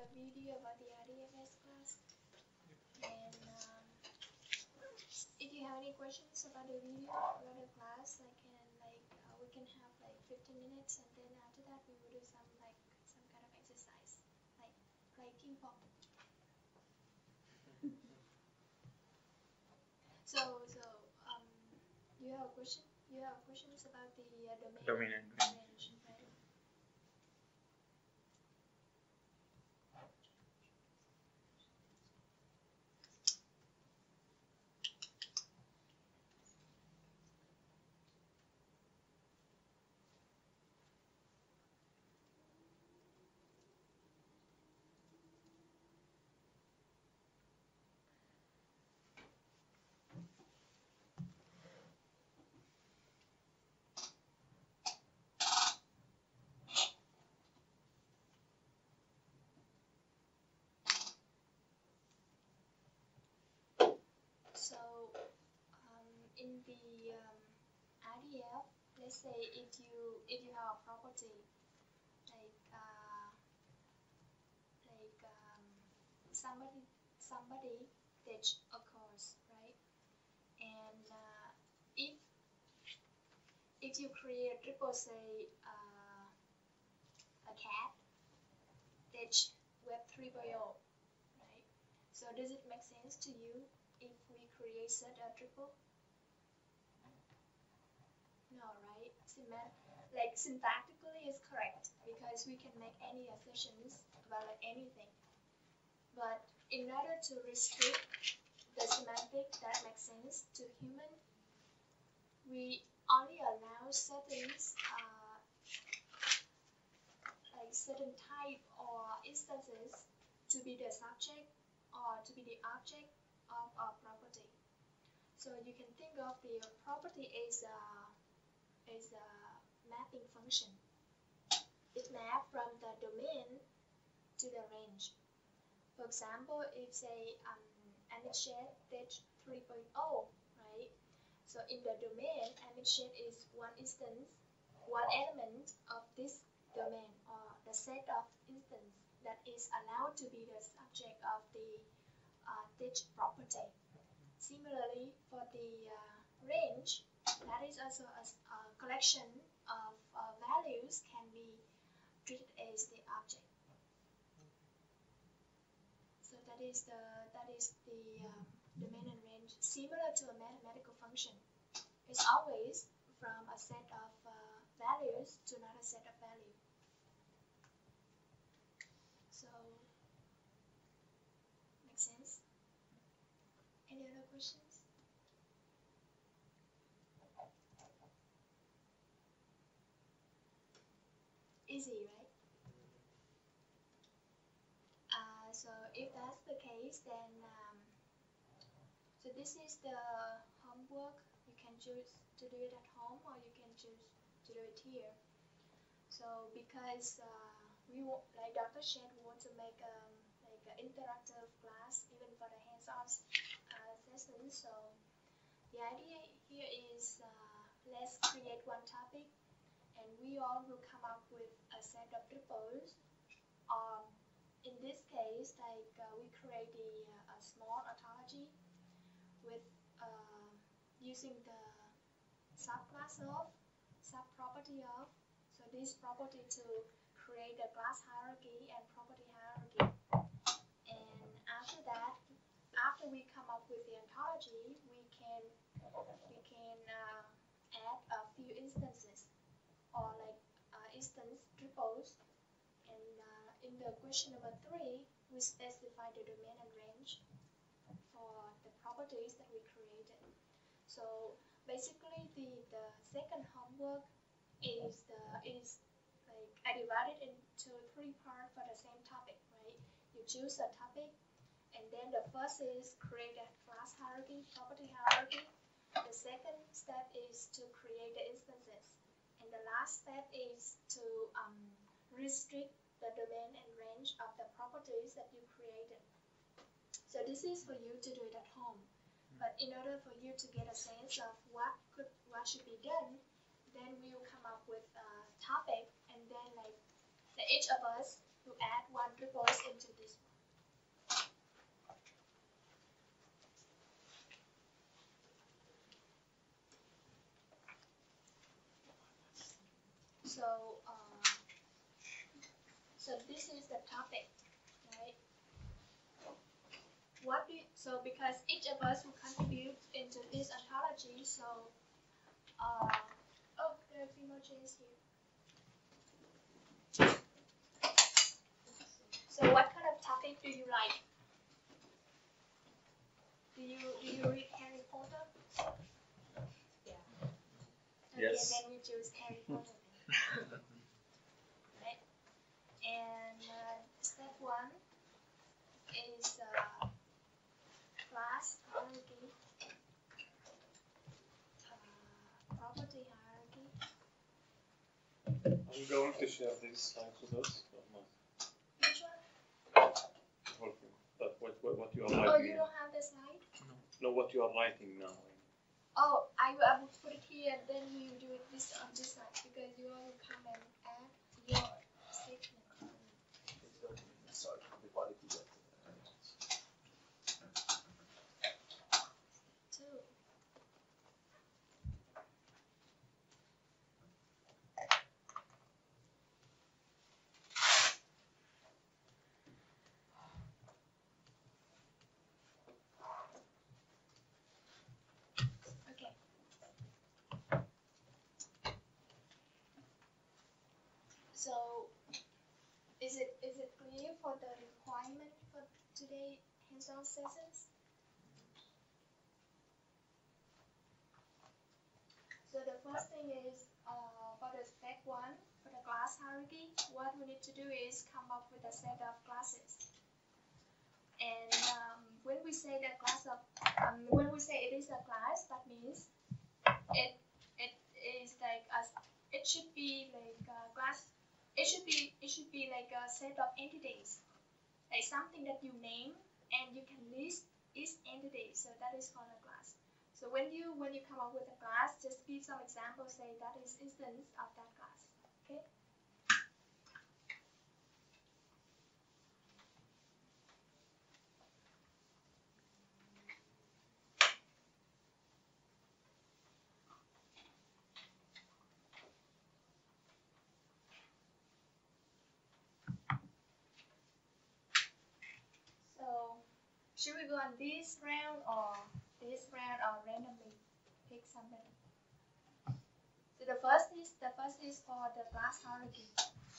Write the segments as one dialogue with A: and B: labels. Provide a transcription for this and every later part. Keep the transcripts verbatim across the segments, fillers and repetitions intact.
A: video about the R D F S class. And um, if you have any questions about the video, about the class, I can like uh, we can have like fifteen minutes, and then after that we will do some like some kind of exercise, like play ping pong. So so um, you have a question? You have questions about the uh, domain,
B: domain and
A: range, right? So um, in the um, R D F, let's say if you if you have a property like uh, like um, somebody somebody ditch occurs, right? And uh, if if you create a triple say uh, a cat ditch web 3.0, right? So does it make sense to you if we create such a triple? No, right? Semantic, like syntactically is correct because we can make any assertions about like anything. But in order to restrict the semantic that makes sense to human, we only allow certain uh, like certain type or instances to be the subject or to be the object of a property. So you can think of the property as a is a mapping function. It maps from the domain to the range. For example, if say um, AnyShed ditch 3.0, right? So in the domain, AnyShed is one instance, one element of this domain or the set of instances that is allowed to be the subject of the uh, ditch property. Similarly, for the uh, range, that is also a, a collection of uh, values can be treated as the object. So that is the that is the um, domain and range, similar to a mathematical function. It's always from a set of uh, values to another set of values. So, make sense? Any other questions? Easy, right? Uh, so if that's the case, then um, so this is the homework. You can choose to do it at home, or you can choose to do it here. So because uh, we want, like Doctor Shed want to make um, like an interactive class, even for the hands-on uh, session. So the idea here is uh, let's create one topic, and we all will come up with a set of triples. Um, in this case, like uh, we create a, a small ontology with uh, using the subclass of, subproperty of. So this property to create a class hierarchy and property hierarchy. And after that, after we come up with the ontology, we can we can uh, add a few instances or like uh, instance triples. And uh, in the question number three, we specify the domain and range for the properties that we created. So basically, the, the second homework is the is like I divided into three parts for the same topic, right? You choose a topic, and then the first is create a class hierarchy, property hierarchy. The second step is to create the instances, and the last step is to um, restrict the domain and range of the properties that you created. So this is for you to do it at home. But in order for you to get a sense of what could what should be done, then we will come up with a topic, and then like the, each of us will add one triples into the this is the topic, right? What do you, so because each of us will contribute into this ontology, so uh, oh, there are a few more chairs here. So what kind of topic do you like? Do you do you read Harry Potter?
B: Yeah.
A: Okay,
C: Yes.
A: then we choose Harry Potter. Right. And uh, step one is uh, class hierarchy, uh, property hierarchy.
C: Are you going to share these slides with us or not?
A: Which one?
C: Okay. But what, what, what you are
A: Oh,
C: writing?
A: you don't have the slide?
C: No, what you are writing now.
A: Oh, I will, I will put it here, and then we will do it this on this side because you all will come and add your statement. Two. Okay. So, is it is it clear for the requirement for today hands-on sessions? So the first thing is uh, for the step one, for the class hierarchy, what we need to do is come up with a set of classes. And um, when we say that class of, um, when we say it is a class, that means it it is like a, it should be like a class. It should be it should be like a set of entities, like something that you name and you can list each entity. So that is called a class. So when you when you come up with a class, just give some examples. Say that is instance of that class. Okay. So should we go on this round or this round or randomly pick something? So the first is the first is for the class hierarchy.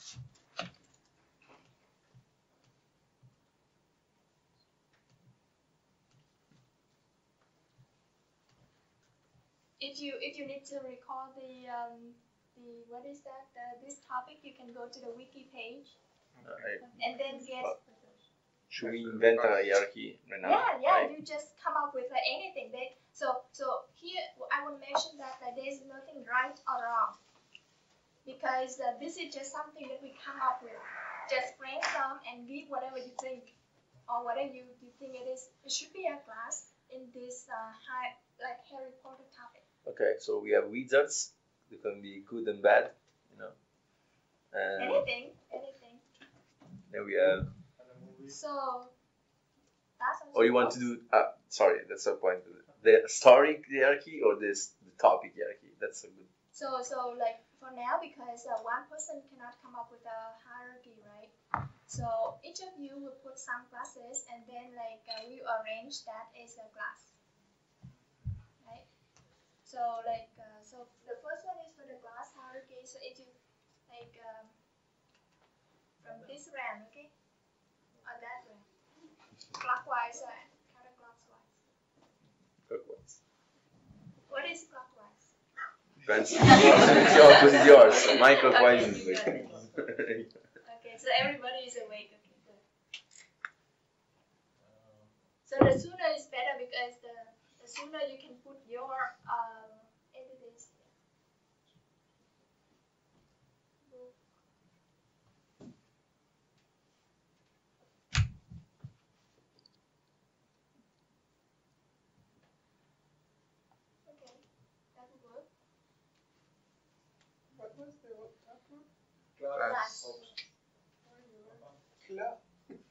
A: If you if you need to recall the um, the what is that the, this topic, you can go to the wiki page
D: Uh, I,
A: and then get.
D: should we invent a hierarchy right now?
A: Yeah, yeah.
D: Right?
A: You just come up with uh, anything. They so so here I will mention that uh, there is nothing right or wrong because uh, this is just something that we come up with. Just brainstorm and give whatever you think or whatever you, you think it is. It should be a class in this uh, high like Harry Potter topic.
D: Okay, so we have wizards. They can be good and bad, you know. And
A: Anything, anything.
D: then we have.
A: So that's also
D: Or you want to do? Uh, sorry, that's the point. The story hierarchy or this the topic hierarchy? That's a good.
A: So so like for now, because uh, one person cannot come up with a hierarchy, right? So each of you will put some classes and then like uh, we arrange that as a class, right? So like uh, so the first one is for the class hierarchy. So if you like um, from this round, okay, or that round, clockwise or counterclockwise.
D: Clockwise.
A: What is clockwise?
D: Depends. Your opposite yours. So my clockwise
A: Okay,
D: is
A: you got
D: like.
A: Okay, so everybody is awake. Okay, good. So the sooner is better because the, the sooner you can put your um, entities here. Okay, that will work.
B: What was the what that one?
A: Class.
B: Class.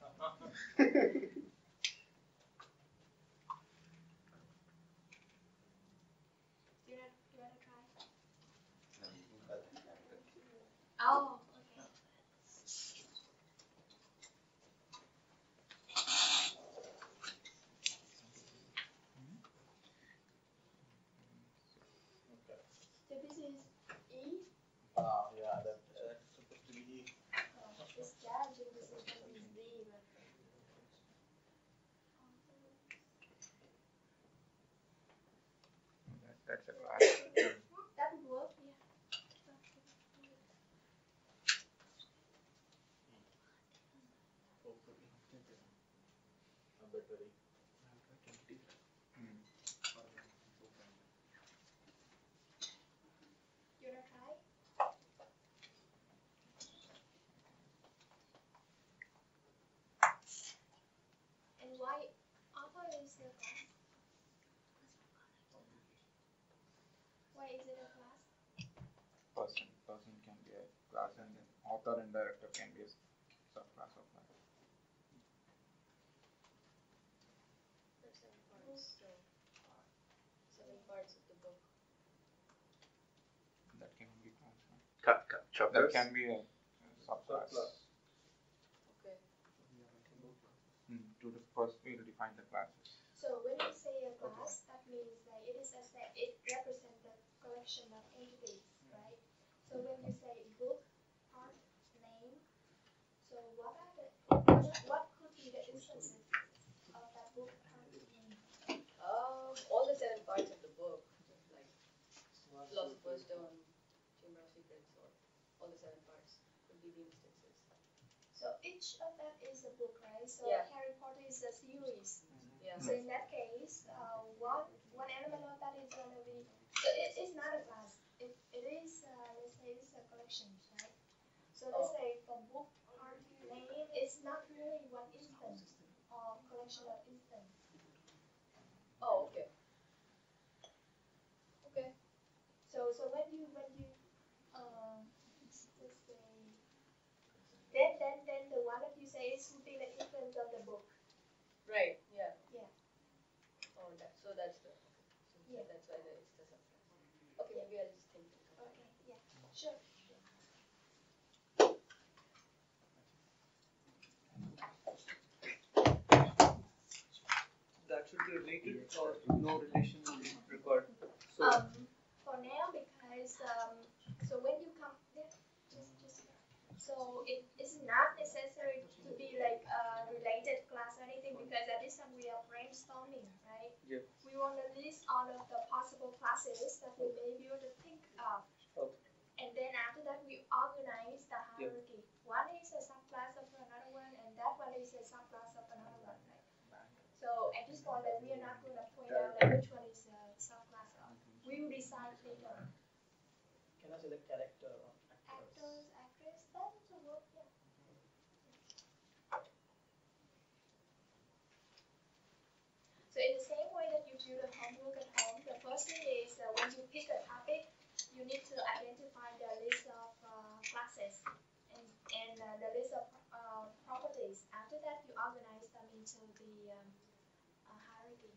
A: Do you want do you want to try? Oh, okay.
E: That's a class.
A: That would work, yeah.
E: Hmm.
A: You wanna try? And why author is a class? Why is it a class?
E: Person, person can be a class, and then author and director can be a subclass of that.
F: There's seven parts, so seven parts of the book.
E: That can be class. No?
D: Cut, cut,
E: That
D: chapters.
E: can be a, a subclass.
F: Okay.
E: Hmm. To the first, we'll define the classes.
A: So when you say a class, that means that it is a set, it represents a collection of entities, right? So when you say book, part, name, so what are the what, what could be the instances of that book, part, name?
F: Um, all the seven parts of the book, like Lost of Wisdom, Chamber of Secrets, or all the seven parts could be the instances.
A: So each of that is a book, right? So
F: Yeah.
A: Harry Potter is a series.
F: Yeah.
A: So in that case, uh, one one element of that is going to be so it, it's not a class. It, it is uh, let's say it's a collection, right? So let's say for book part name, it's not really one instance or collection of instance.
F: Oh, okay. Okay.
A: So so when you when you um let's say then then then the one that you say is would be the instance of the book.
F: Right. Yeah.
A: Yeah.
F: Oh, that. So that's the. Okay. So
A: Yeah.
F: that's why the, it's the subclass. Okay. Maybe I'll just think. and come back.
A: Okay. Yeah. Sure.
B: That should be related or no relation required. So
A: Um, for now, because um, so when you come, yeah, just just so it is not necessary to be like a related class or anything because at this time we are brainstorming, right?
B: Yeah.
A: We want to list all of the possible classes that we may be able to think of,
B: Okay.
A: and then after that we organize the hierarchy. One is a subclass of another one, and that one is a subclass of another one, right? So at this point, that we are not going to point out like which one is a subclass of. We will decide later.
B: Can I select character or actors?
A: Actors, actress, that also work, yeah. So in the same way that you do the homework at home, the first thing is uh, when you pick a topic, you need to identify the list of uh, classes and, and uh, the list of uh, properties. After that, you organize them into the um, uh, hierarchy.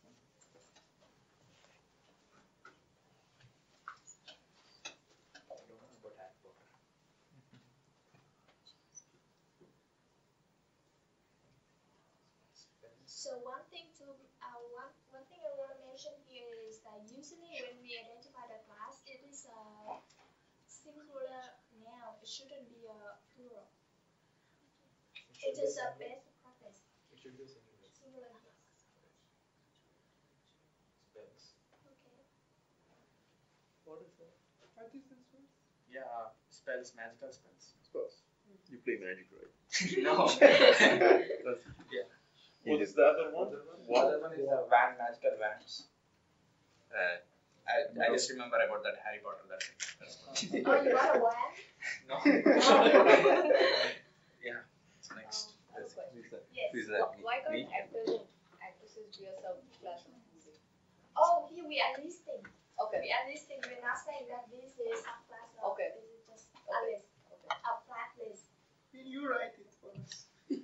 A: So one thing to uh, one one thing I want to mention here is that usually when we identify the class, it is a singular noun. It shouldn't be a plural. It is a best practice.
G: It should be singular.
A: Singular, yes.
G: Spells.
A: Okay.
B: What is that? What is this one?
G: Yeah, spells, magical spells.
D: Suppose. You play Magic, right?
G: No.
D: That's
G: Yeah.
D: You
C: What is
D: just-
C: the other one?
E: The other one is the wand, magical wands.
D: uh,
E: I, I just remember about that Harry Potter. That's it. That's
A: Oh, you got a wand?
E: no. Yeah. It's next.
F: I have a
D: that's-
F: question.
D: who's that?
A: Yes.
D: Who's that?
F: Why can't
D: Me?
F: actors and actresses be a subclass of movie?
A: Oh, here we are listing.
F: Okay.
A: We are listing. We're not saying that this is a class of.
F: Okay.
A: This is just a
F: Okay.
A: list,
F: Okay.
A: a flat list.
B: You write it for us. You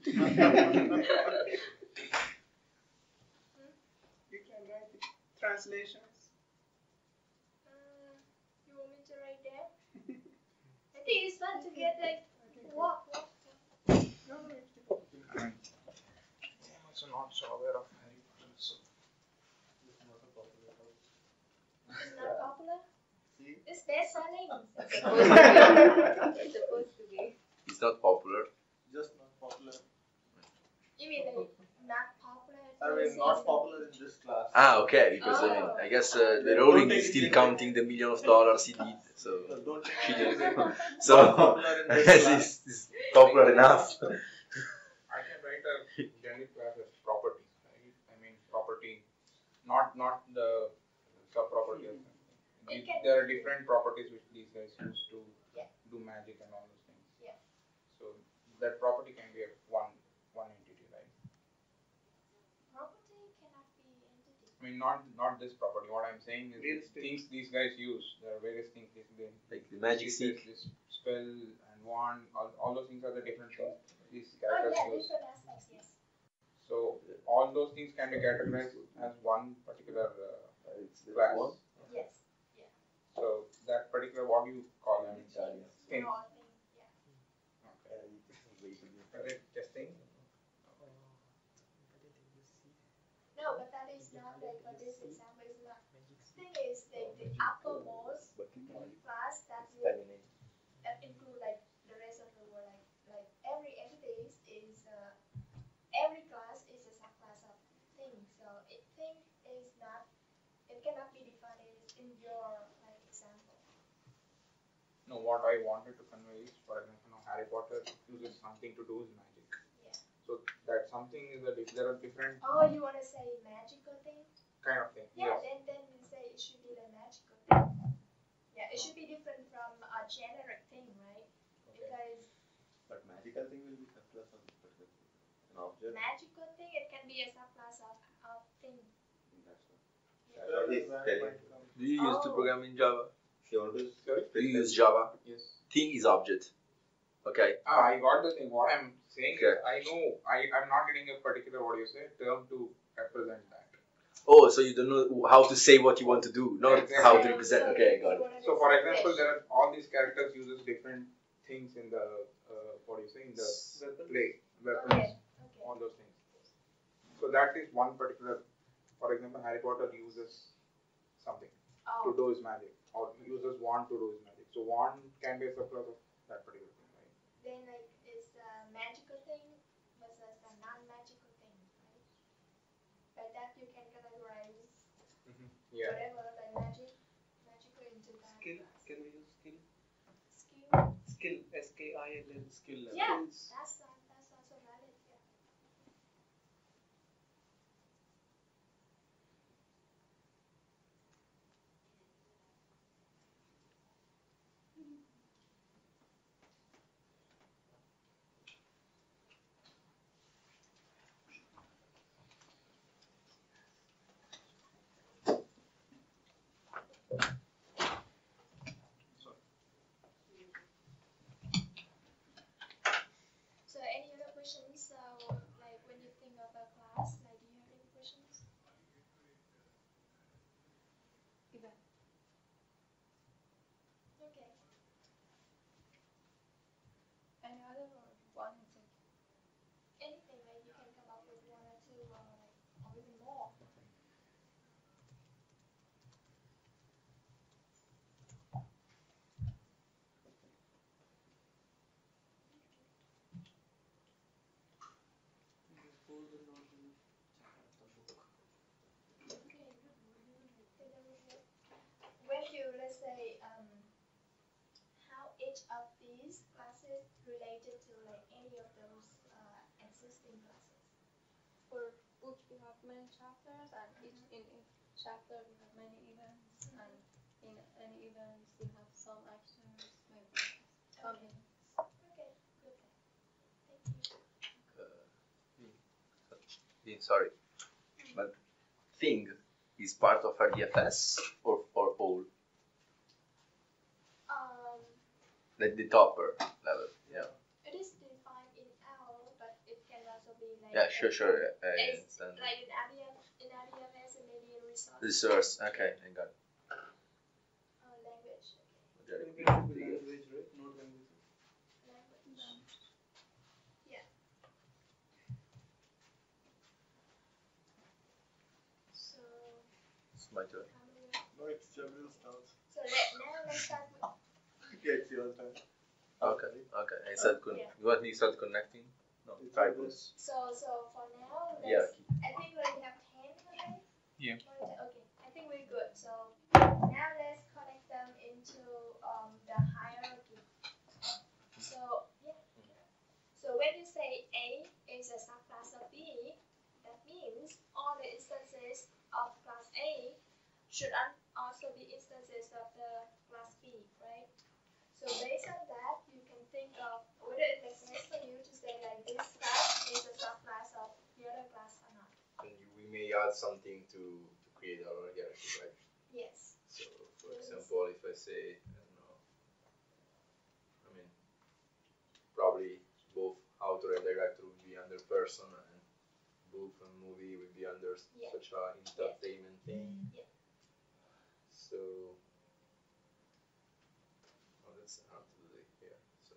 B: can write it. Translations.
A: Uh, you want me to write there? I think it's fun to get like walk, walk.
B: No, no, it's
E: I mean, I'm also not so aware of Harry Potter. So.
G: It's not a popular house.
A: It's not popular.
G: See?
A: It's best selling.
F: It's supposed to be. It's supposed to be.
D: It's not popular.
G: Just not popular.
A: You mean like not popular? It's
G: I mean, not popular in this class.
D: Ah, okay. Because I mean, I guess uh, the Rowling is still counting the million of dollars he did. So
G: So don't take
D: she
G: it
D: did.
G: easy.
D: So
G: Popular in
D: I
G: this
D: guess
G: class.
D: it's, it's popular enough.
E: I can write a generic class as property, right? I mean, property, not not the sub-property or something.
A: It
E: These-
A: can-
E: There are different properties which these guys use to
A: Yeah.
E: do magic and all those things.
A: Yeah.
E: So that property can be a one one entity, right?
A: Property cannot be entity.
E: I mean, not not this property. What I'm saying is
G: Real
E: the
G: estate.
E: things these guys use. There are various things they, they
D: Like the magic
E: this,
D: seek.
E: this spell and wand. All, all those things are the different things these
A: Oh
E: characters
A: yeah,
E: use.
A: different aspects. Yes.
E: So all those things can be categorized as one particular uh, class.
A: Yes.
E: So that particular, what do you call them? Thing.
A: Raw thing. Yeah.
E: Okay. Is it just thing?
A: No, but that is not like for this example. Is not. Thing is the the uppermost class that will that include like the rest of the world. Like like every entities is uh, every class is a subclass of thing. So it thing is not. It cannot be defined as in your like example.
E: No, what I wanted to convey is, for example, now Harry Potter uses something to do with magic.
A: Yeah.
E: So that something is a dif- there are different
A: Oh, you want to say magical thing?
E: kind of thing.
A: Yeah,
E: Yes.
A: then then we say it should be the magical thing. Yeah, it should be different from a generic thing, right?
E: Okay.
A: Because
D: But magical thing will be subclass of an object.
A: magical thing, it can be a subclass of of thing.
D: That's
G: Where
D: what
G: does
D: he's
G: that
D: telling.
G: might come?
D: Do you use to
A: Oh.
D: program in Java? If you want to,
E: Sorry?
D: do you use Java?
E: Yes.
D: Thing is object. Okay.
E: Ah, I got the thing. What I'm saying
D: Okay.
E: is, I know I I'm not getting a particular what you say term to represent that.
D: Oh, so you don't know how to say what you want to do, not
E: Exactly.
D: how to represent. Okay, got it.
E: So, for example, there are all these characters uses different things in the uh, what do you say in the
G: Weapons?
E: play weapons,
A: Okay. Okay.
E: all those things. So that is one particular. For example, Harry Potter uses something to
A: Oh.
E: do his magic, or uses wand to do his magic. So wand can be a subclass of that particular thing, right?
A: Then like it's a magical thing versus a non-magical thing, right? Like that you can categorize
E: Yeah.
A: whatever like magic, magical into that.
G: Skill.
A: class.
G: Can we use skill?
A: Skill.
G: Skill. S K I L L. Skill level.
A: Yeah, that's uh, that's also valid. Yeah. So any other questions? So like when you think of a class, like do you have any questions? Ivan. Okay. Any other or one is it? Anything like you can come up with one or two or like or even more. Okay. So then we will- When you let's say um how each of these classes related to like any of those uh, existing classes.
H: For book we have many chapters, and each in each chapter we have many events, and in any events we have some actors, maybe some
A: Okay.
H: events.
A: Okay, good then. Thank you.
D: Yeah, sorry, but thing is part of R D F S or or all,
A: Um,
D: like the topper level. Yeah.
A: it is defined in L, but it can also be like
D: Yeah, sure, sure. I I
A: It's
D: understand.
A: like in R D F in R D F S and maybe in resource.
D: Resource. Okay, I got it.
A: Uh, language. Okay.
D: Very
G: Can we
D: good.
G: get into language, right? Not languages.
A: Language. Yeah. So
D: It's my turn.
A: how many?
G: No, it's Jabril starts.
A: So let, now let's start with
G: Yeah, it's your turn.
D: Okay, okay. I said con-
A: Yeah.
D: you want me to start connecting? No,
G: It's
D: tribals.
A: so so for now let's
D: Yeah.
A: I think like
E: Yeah.
A: Monitor, okay, I think we're good. So now let's connect them into um, the hierarchy. So yeah. So when you say A is a subclass of B, that means all the instances of class A should un- also be instances of the class B, right? So based on that, you can think of whether it makes sense for you to say like this class is a subclass of the other class or not.
D: And you, we may add something to, to create our hierarchy, right?
A: Yes.
D: So, for example, if I say, I don't know, I mean, probably both author and director would be under person, and book and movie would be under
A: Yeah.
D: such a entertainment thing.
A: Yeah.
D: So, oh, that's hard to do here. So,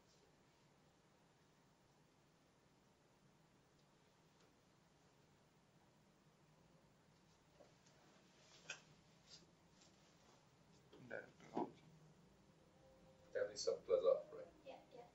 D: every subclass of, right?
A: Yeah, yeah.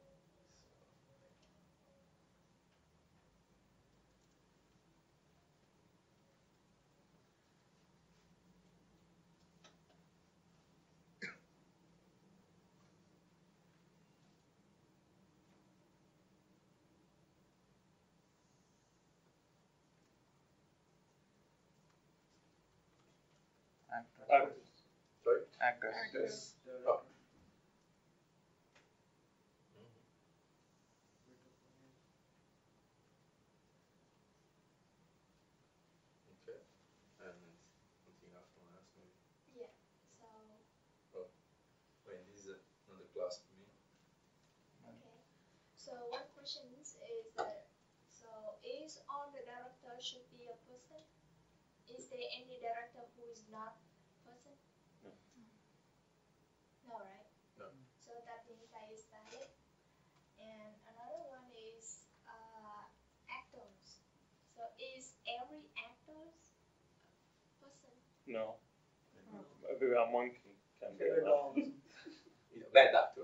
C: Actors.
D: Sorry?
E: Actors.
G: Actors.
D: Oh. Okay. And something else you want to ask me?
A: Yeah. So
D: Wait, this is another class for me.
A: okay. So one question is that so is all the director should be a person? Is there any director who is not person?
C: No.
A: No, right?
D: No.
A: So that means that is valid. And another one is uh, actors. So is every actors person?
C: No. Maybe a monkey can be
G: Favorite
C: an
G: dog.
D: He's a bad actor.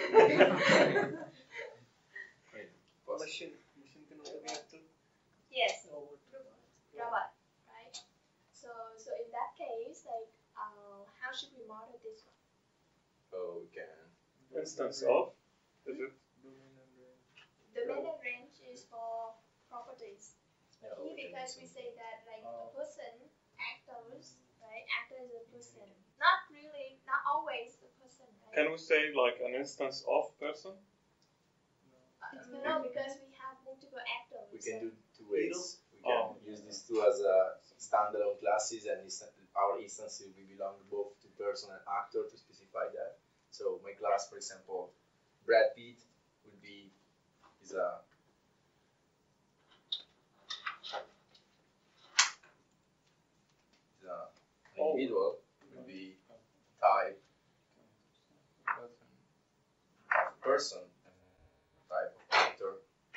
D: Wait, possible.
G: Machine. Machine can also be actor.
A: Yes.
G: Robot.
A: Robot, right? So so in that case, like uh, how should we model this one?
D: Oh, we can.
C: instance of. Is it?
G: Domain and range.
A: Domain and range is for properties.
D: Yeah,
A: Here,
D: we can
A: because
D: do
A: we say that like a
G: Oh.
A: person, actors, right? Actor is a person. Not really, not always the person, right?
C: Can we say like an instance of person?
A: Uh, no, because we have multiple actors.
D: We can
A: so-
D: do two ways. We can
C: Oh.
D: use these two as uh, standalone classes, and insta- our instances will belong both to person and actor to specify that. So my class, for example, Brad Pitt would be is a is a an
C: Oh.
D: individual would be type of person and type of actor.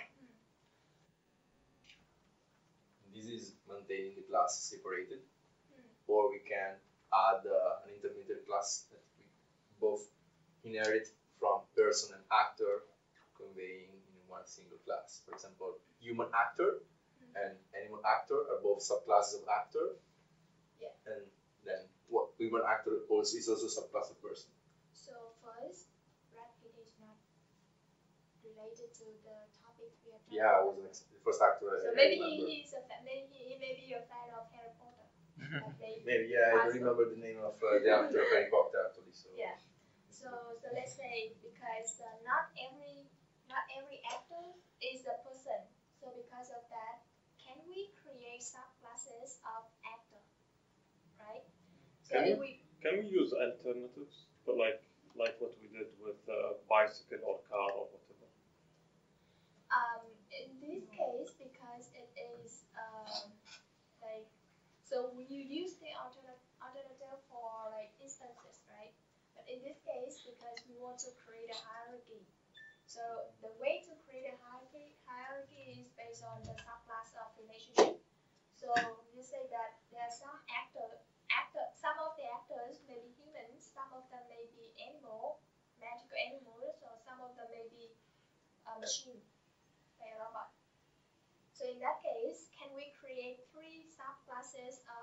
D: This is maintaining the class separated, or we can add uh, an intermediate class that we both inherit from person and actor, conveying in one single class. For example, human actor and animal actor are both subclasses of actor.
A: Yeah.
D: And then what human actor also is also subclass of person.
A: So first, Brad Pitt is not related to the topic we are talking
D: Yeah, I
A: about.
D: was an ex- the first actor I,
A: So
D: I
A: maybe
D: remember.
A: he, he's a fa- maybe he, he may be a fan of Harry Potter. Like they-
D: Maybe, yeah, I don't
A: Awesome.
D: remember the name of uh, the actor of Harry Potter actually. So.
A: Yeah. So so let's say because uh, not every not every actor is a person. So because of that, can we create subclasses of actor? Right? So
C: Can
A: if we
C: Can we use alternatives? But like like what we did with uh, bicycle or car or whatever.
A: um in this case because it is um like so you use the alternate alternative for like instances, right? But in this case because we want to create a hierarchy. So the way to create a hierarchy hierarchy is based on the subclass of relationship. So you say that there are some actor actor some of the actors may be humans, some of them may be animal, magical animals, or some of them may be a machine, like a robot. So in that case, can we create three subclasses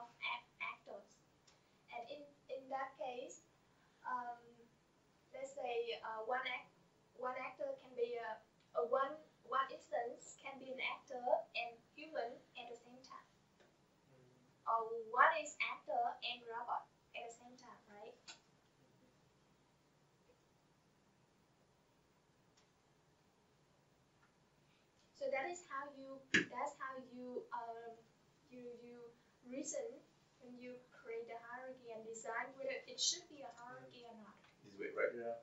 A: say uh, one act one actor can be a, a one one instance can be an actor and human at the same time. Or one is actor and robot at the same time, right? So that is how you that's how you um you you reason when you create the hierarchy and design whether it should be a hierarchy or not.
D: This way, right?
C: Yeah.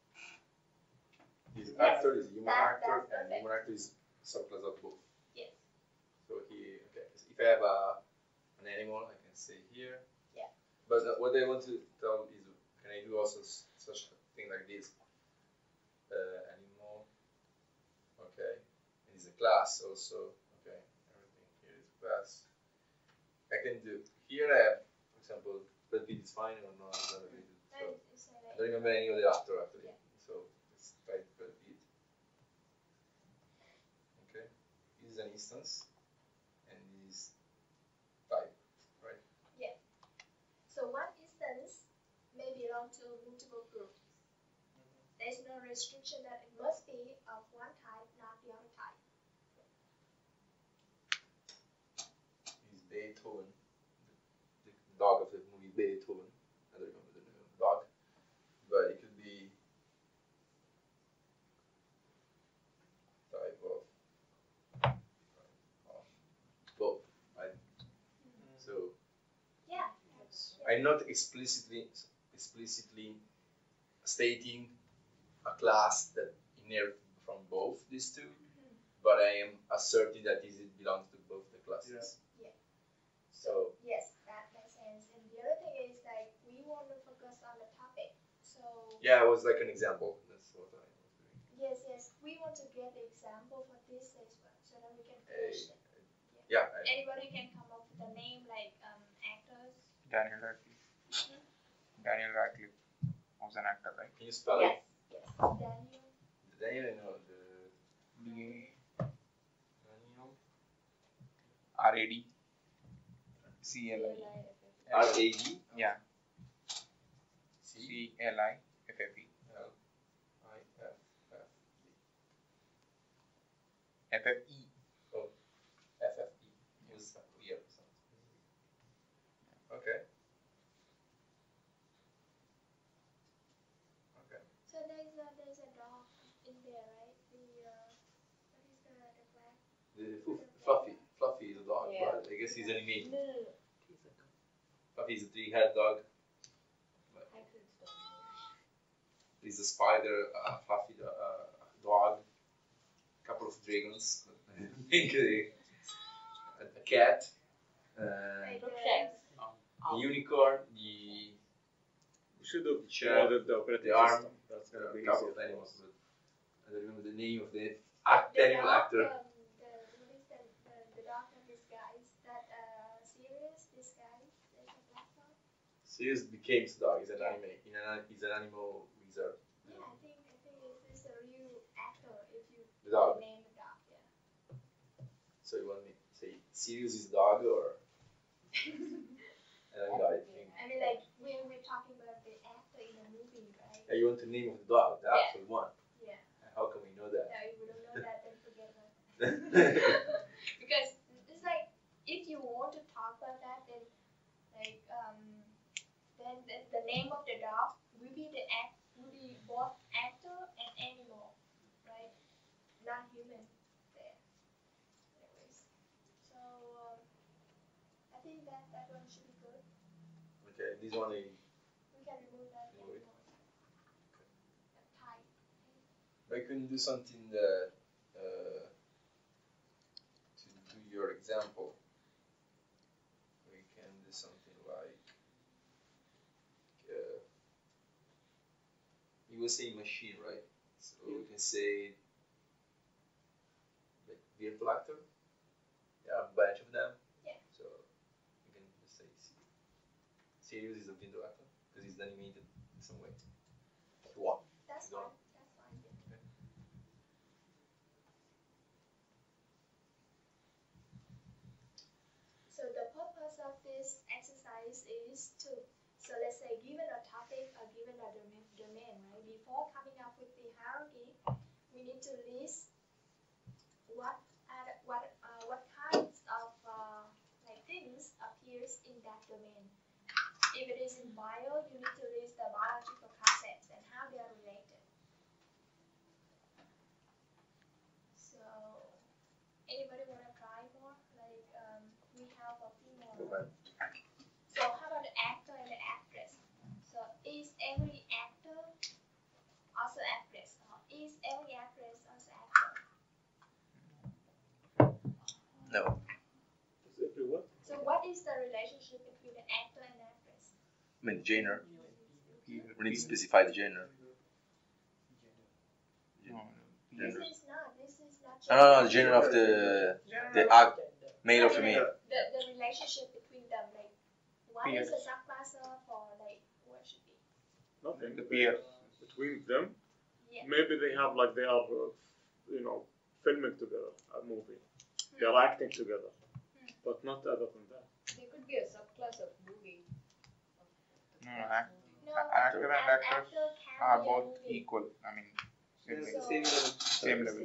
D: His
A: Yes,
D: actor is human
A: that-
D: actor,
A: that's
D: and
A: perfect.
D: human actor is subclass of both.
A: Yes.
D: So he, okay, so if I have a, an animal, I can say here.
A: Yeah.
D: But uh, what I want to tell is, can I do also s- such a thing like this? Uh, animal, okay, and it's a class also, okay, everything here is class. I can do, here I have, for example, Brad Pitt is fine or not, I don't really do- so,
A: And it's, uh,
D: I don't remember any of the actor actually,
A: Yeah.
D: so let's try Brad Pitt. Okay, this is an instance, and this type, right?
A: Yeah. So one instance may belong to multiple groups. There's no restriction that it must be of one type, not the other type.
D: Is Beethoven, the, the dog of the movie Beethoven. I don't remember the name of the dog, but it could be type of, of both, right? So
A: Yeah.
D: I'm not explicitly explicitly stating a class that inherits from both these two, but I am asserting that it belongs to both the classes.
A: Yeah.
D: So
A: Yes, that makes sense. And the other thing is like we want to focus on the topic. So
D: yeah, it was like an example. That's what I was doing.
A: yes, yes, we want to get the example for this as well, so that we can
D: Eh,
A: finish it.
D: Yeah. I,
A: Anybody can come up with a name like um actors.
E: Daniel Radcliffe. Daniel Radcliffe was an actor, right?
D: can you spell
A: Yes,
D: it?
A: yes. Daniel.
D: Daniel, I know the
E: D
D: Daniel.
E: R A D C L I.
D: R A D
E: Yeah.
D: C
E: C L I F F E.
D: L I F F
E: F F E.
D: F F E. It was weird. Okay. Okay.
A: So there's a there's a dog in there, right? The uh, what is the the black?
D: The fluff, Fluffy. Fluffy is a dog,
F: Yeah.
D: but I guess he's animated.
F: No, no, no.
D: Fluffy is a three-head dog.
F: Hagrid's dog.
D: He's a spider, a fluffy do- uh, dog, a couple of dragons, I think a, a cat, uh,
A: Like
F: Crookshanks.
D: a unicorn, the
C: We should have
D: Sure.
C: added the operating
D: The arm.
C: system. That's
D: a
C: gonna be
D: couple
C: easier
D: of
C: for
D: animals,
C: us.
D: but I don't remember the name of the act,
A: the
D: animal
A: dog,
D: actor.
A: Um, the what is the the, the dog that disguise that uh serious disguise? There's a black dog.
D: Sirius became a dog. He's an
A: Yeah.
D: anime. In an, he's an animal wizard.
A: Yeah, I think I think it's, it's a real actor if you
D: The dog.
A: name the dog. Yeah.
D: So you want me to say Sirius is dog or? I don't got it.
A: I mean, like when we're talking about the actor in the movie, right?
D: Yeah, you want the name of the dog, the
A: Yeah.
D: actual one.
A: Yeah.
D: How can we know that?
A: No, if we don't know that, then forget about that. Because it's like if you want to talk about that, then like um, then the, the name of the dog will be the act will be both actor and animal, right? Not human there. Anyways, so um, I think that that one should be good.
D: Okay, this one is.
A: We can remove that
D: Remove it.
A: animal. That type.
D: I can do something that uh, to do your example. We can do something like uh, you will say machine, right? So we can say like virtual actor. There are a bunch of them.
A: Yeah.
D: So you can just say Se- Sirius is a virtual actor because he's animated in some way. One.
A: That's
D: Go on.
A: fine. That's fine. Yeah. So the purpose of this exercise is to, so let's say given a topic or given a domain, domain right? before coming up with the hierarchy, we need to list what are the- what uh, what kinds of uh, like things appears in that domain. If it is in bio, you need to list the biological concepts and how they are related. So, anybody want to try more? Like um, we have a few more. So how about the actor and the actress? So is every actor also actress? Or is every actress also actor?
D: No.
C: Is every what?
A: So what is the relationship between the actor and actress?
D: I mean, genre. We need to specify the genre.
A: This is not. This is not.
D: No, no, no, the genre of the the act, male or female.
A: The the relationship between them, like what is a subclass of, or like what should be?
C: Nothing.
E: The peers.
C: Between them,
A: Yeah.
C: maybe they have like they are, uh, you know, filming together a movie. They are acting together, but not other than that.
F: There could be a subclass of movie.
E: No, act,
A: No,
E: actor and
A: an
E: actress
A: actor can
E: are
A: be a
E: both
A: movie.
E: equal. I mean,
G: They're
E: same,
G: the same level.
E: same level.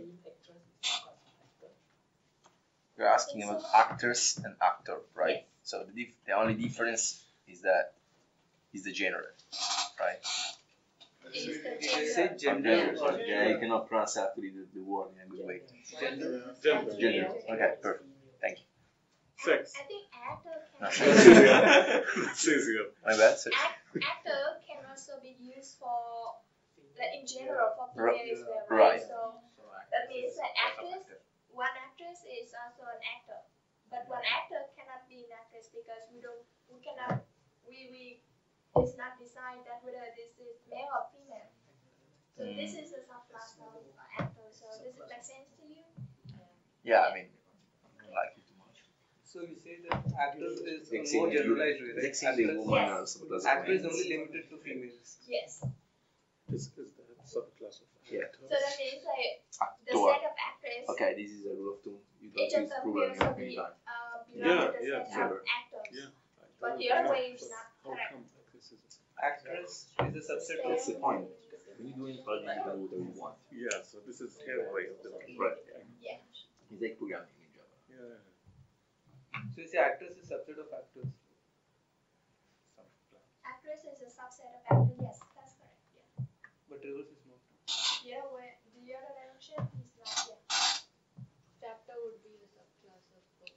D: We're asking about actors and actor, right? So the dif- the only difference is that is the genre, right?
A: Is the
G: They say
A: gender.
G: gender or
D: Yeah, you cannot pronounce actually the, the word in a good way.
G: gender.
C: Gender.
D: Gender. Okay, perfect. Thank you.
C: Sex.
A: I think actor
D: No,
A: can.
D: sex.
C: That's easier.
D: My bad. So,
A: Act, actor can also be used for, like in general, for
D: Ri-
A: female as well,
D: right.
A: right? So that means that actress, one actress is also an actor, but one actor cannot be an actress because we don't, we cannot, we we, it's not decide that whether this is male or female. So this is a subclass of actor. So does it make sense to you?
D: yeah, I mean, I don't like it too much.
G: So you say that actor is a
D: Exceeding
G: more
D: you-
G: generalized way, right?
D: exceeding
G: Actress-
D: woman
A: Yes.
D: also doesn't
G: Actor is
D: mean-
G: only limited to females.
A: Yes.
C: Is is that subclass of
D: Yeah.
C: actor?
A: So that means like the
D: Actor.
A: set of actors,
D: Okay, this is a rule of thumb. You don't
A: each of
D: use
A: them
D: plural
A: will also
D: every
A: be
D: time.
A: uh, belong
C: Yeah,
A: to the
C: yeah,
A: set
D: sure.
A: of actors.
C: Yeah.
A: But the other way is not
C: How
A: correct.
C: come actress is?
G: Actress is a subset of.
D: That's the point. When you do it, you can do whatever you want.
C: Yeah. So this is her way of doing it.
D: Right.
A: Yeah.
D: It's like programming in Java.
C: Yeah.
G: So you say actress is subset of actors.
A: Actress is a subset of actor. Yes, that's correct. Yeah.
G: But reverse is not.
A: The other way, the other direction is not. Yeah.
F: Chapter would be the subclass of book.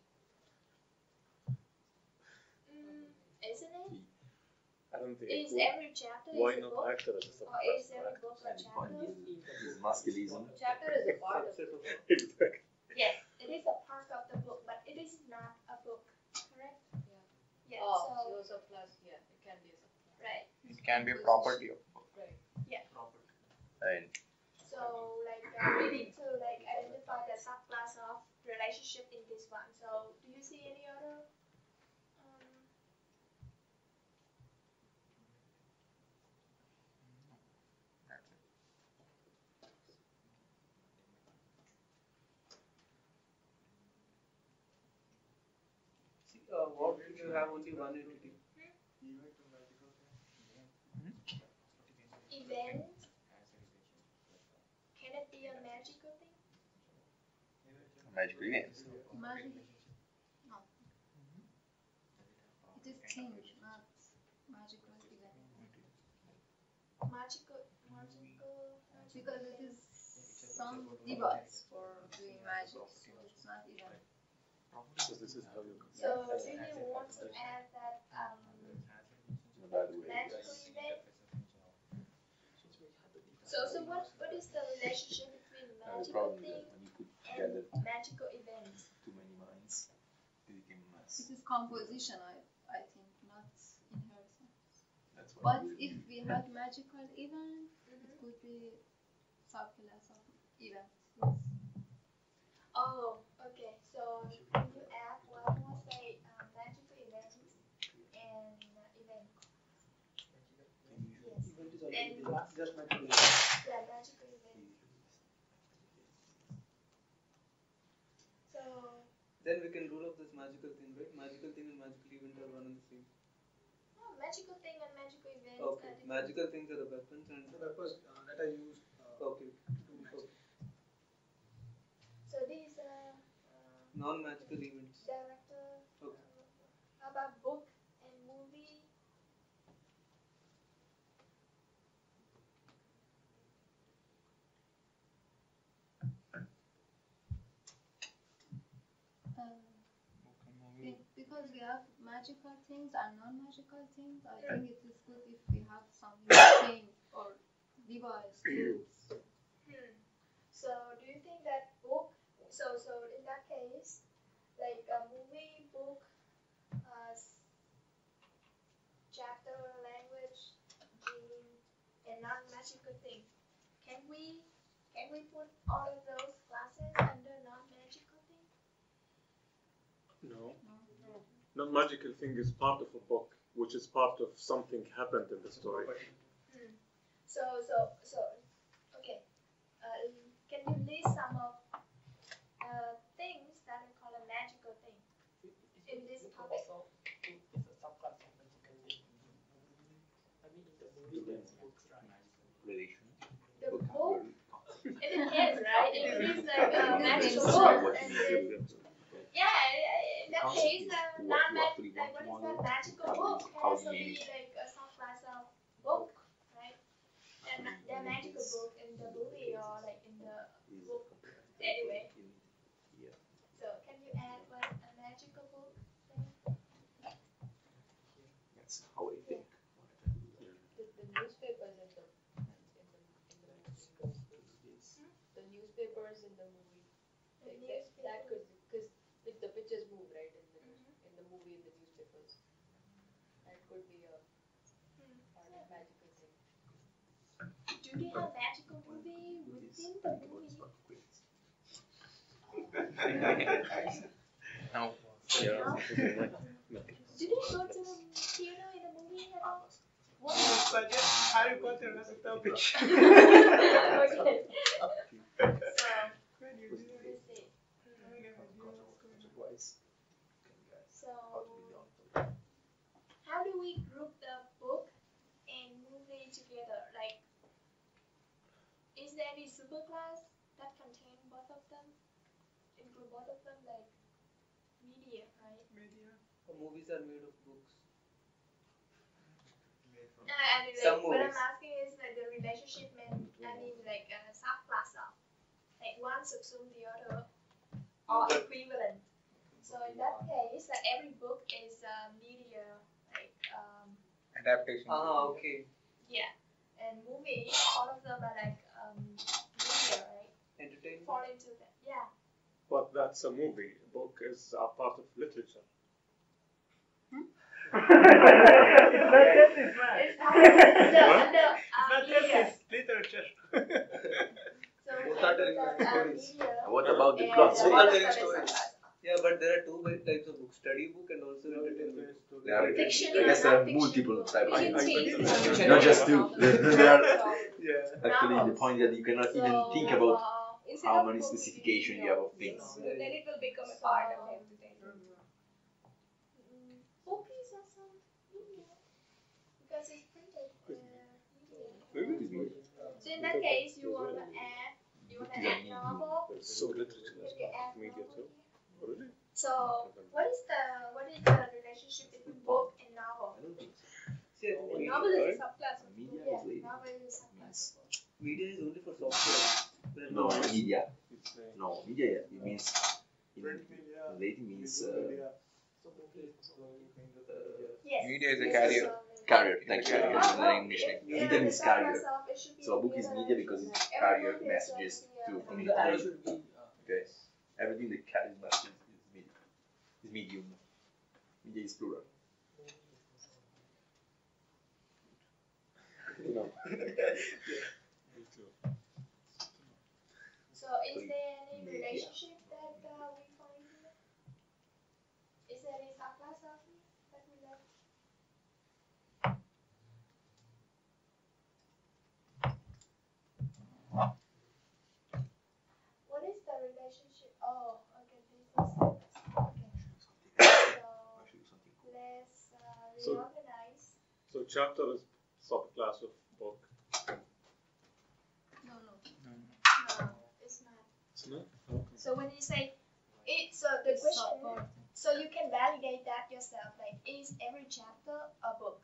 A: Mm, isn't it?
C: I don't think.
A: Is
C: it
A: every chapter
C: would. Why
A: is a
C: not
A: book,
C: actor as a
A: or
C: subclass
A: is
C: of
A: every
C: actor?
A: book a
D: And the point
A: chapter?
D: is, is masculinism.
F: Chapter is a part of
G: Subset of.
C: Exactly.
A: Yes, it is a part of the book, but it is not a book. Correct?
F: Yeah.
A: Yeah.
F: Oh,
A: So
F: so subclass, yeah, it can be a subclass.
A: right.
E: It can be a property of book.
F: Right.
D: And
A: So like uh, we need to like identify the subclass of relationship in this one. So do you see any other? Um,
G: See, uh, what if you have only one entity?
A: event? Can it be a magical thing?
D: magical events.
H: Magic. No. It is thing, not magical event.
A: Magical, magical,
H: Because it is some device for doing magic, so it's not event.
C: So this is how you.
A: So do you want to add that um,
D: By the way,
A: magical event? So so what what is the relationship between
D: uh, the
A: magical
D: problem is
A: thing
D: that when you put together
A: and magical events?
D: too many minds, it became a mess.
H: It is composition, I, I think, not inheritance.
D: That's
H: But
D: why. we-
H: if we had magical event, it could be subclass of event. Yes.
A: Oh, okay. So can you add one more say um, magical events and uh, event? Yes.
G: Event is
A: And-
G: already just magical.
A: Yeah, magical event. So
G: Then we can rule out this magical thing, right? Magical thing and magical event are one and the same.
A: no, no, magical thing and magical event.
G: Okay,
A: are different.
G: magical things are the weapons and
I: The weapons uh, that are used. Uh,
G: okay.
I: to magic.
A: So these are uh,
G: Non-magical events.
A: director.
G: Okay.
A: Uh, how about book and movie?
H: Um, be- because we have magical things and non-magical things, I think it is good if we have some thing or device tools.
A: Hmm. So do you think that book? So so in that case, like a movie, book, uh, s- chapter, language, game, and non-magical thing. Can we can we put all of those classes under non-magical thing?
C: No.
H: No.
C: Non magical thing is part of a book, which is part of something happened in the story.
A: Hmm. So so so okay. Uh, can you list some of uh, things that are called a magical thing in this topic?
I: Also, it's a subclass of magical thing. I mean, in the movie, there's books, right?
D: Relation.
A: The book. It depends, right? If it is like a magical book, and then yeah, I- in that case, uh, not mag- like what is that magical book? It has to be like a subclass of book, right? And the magical book in the movie or like in the book anyway. So can you add what a magical book there?
D: That's how I think.
F: The, the newspapers in the in the in the movie. The newspapers in the movie.
A: The
F: Like that, that could
A: newspaper.
F: because the pictures move right in the
A: Mhm.
F: in the movie in the newspapers. That could be a
A: Hmm.
F: part of magical thing.
A: Do they have magical movie within the movie?
E: No.
C: Yeah.
A: No? Do they go to the theater in the movie at all? What?
I: Suggest Harry Potter as a topic.
A: Okay. So,
I: When you do
A: let me see. So, how do we group the book and movie together? Like, is there any superclass that contain both of them? Include both of them, like media, right?
I: media.
G: Movies are made of books.
A: Uh, I mean,
G: Some
A: like, what I'm
G: movies.
A: asking is like the relationship, and I mean, like a subclass of, like one subsume the other, or
G: But-
A: equivalent. So in that case, like every book is uh, media, like um,
E: Adaptation.
G: Ah, okay.
A: yeah, and movie, all of them are like um, media, right?
G: Entertainment.
A: Fall into that, yeah.
C: But that's a movie. A book is a part of literature.
I: It's not just this, man.
A: It's under
C: What?
A: under
I: It's
A: uh,
I: not just
A: media.
I: this literature.
A: So we
G: Both
A: can
G: are
A: put
G: telling
A: that uh,
G: stories.
A: media.
D: What about the
A: and
D: plot?
A: the
G: Both are
A: other
G: telling
A: side is
G: stories.
A: subclass.
G: Yeah, but there are two big types of books: study book and also entertainment.
D: There are,
A: Fiction
D: I guess
A: or
D: there are
A: non-fiction
D: multiple
A: book.
D: types.
A: Fiction
C: I- I
A: means
C: believe
A: non-fiction.
D: Not just two. There, there are
G: Yeah.
D: actually the
A: Novels.
D: point that you cannot even
A: So,
D: think about
A: uh,
F: Instead
D: how
F: of
D: many
F: book,
D: specification you have of things.
F: then it will become a part of entertainment.
A: mm, book is also media because it's printed uh, media. So in that case, you want to add, you want to add novel.
C: So literature
A: Can
C: is
A: you
C: part
A: add
C: of media
A: novel
C: too.
A: here?
C: Really?
A: So what is the what is the relationship between book and novel?
G: See,
F: Novel is a
C: Right?
F: subclass of
D: Media
A: Yeah,
D: is lazy.
A: novel is a subclass of book.
G: media is only for software. There are
D: No,
G: no-
D: media.
C: It's, uh,
D: No, media it means in
I: Print media.
D: Latin means
I: visual
D: uh,
I: media. So movie is also kind of media.
A: Yes.
E: Media is a
A: this
E: carrier.
A: also-
D: carrier. Thank you.
E: Carrier.
D: It's an English name.
A: Yeah,
D: Media
A: the
D: means carrier.
A: subclass of it should be
D: So a book is
A: together.
D: media because it
A: Every
D: carrier
A: book is a
D: messages
A: media.
D: to from
I: The arrow
D: information.
I: should be. Uh,
D: Okay. Everything that carries messages is media. Is medium. Media is plural.
C: no. Me too.
A: So is there any relationship that uh, we find here? Is there any subclass of it that we learn? What is the relationship? Oh, okay, this is okay. So let's uh,
C: So-
A: reorganize.
C: So chapter is subclass of book.
H: No, no.
A: No, it's not.
C: It's not? Okay.
A: So when you say it, so the question,
H: Support.
A: so you can validate that yourself. Like, is every chapter a book?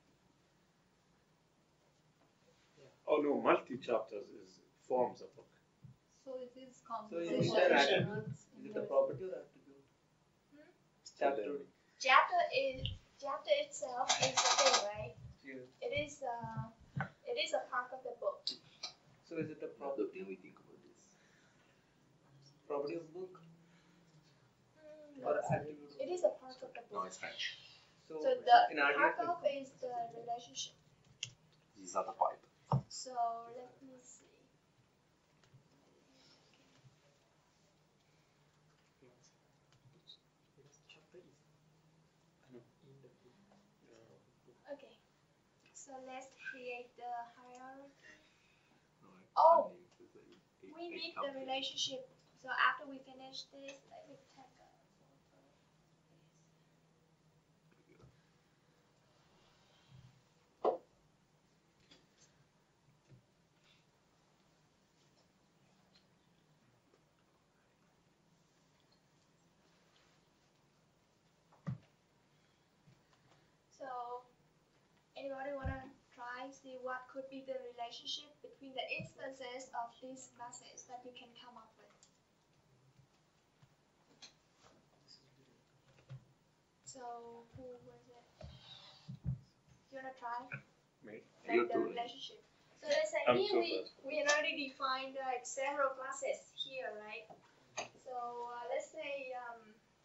C: Oh no, multi-chapters is forms a book.
H: So it is
G: So
H: composition.
G: is it an attribute? Is it a property or attribute?
A: Hmm?
G: Chapter.
A: Chapter is chapter itself is a thing, right?
G: Yeah.
A: It is uh, it is a part of the book.
G: So is it a property?
D: we think about this.
G: Property of book
A: Hmm,
G: or
A: no.
G: attribute?
A: It is a part of the
D: No,
A: book.
D: it's French.
G: So,
A: So the
G: in
A: part
G: article.
A: of is the relationship.
D: This is not a pipe.
A: So let me see.
I: Chapter is in the book.
A: Okay. So let's create the hierarchy.
D: No,
A: Oh,
D: actually, it's a- it-
A: We
D: it
A: need
D: comes
A: the
D: with-
A: relationship. So after we finish this, let me take a photo. So anybody wanna try see what could be the relationship between the instances of these classes that you can come up with? So who was it? You wanna try?
C: Me?
A: Like
D: You
A: the
D: do it.
A: relationship. So let's say
C: I'm
A: here
C: too
A: we
C: fast.
A: we already defined like several classes here, right? So uh, let's say um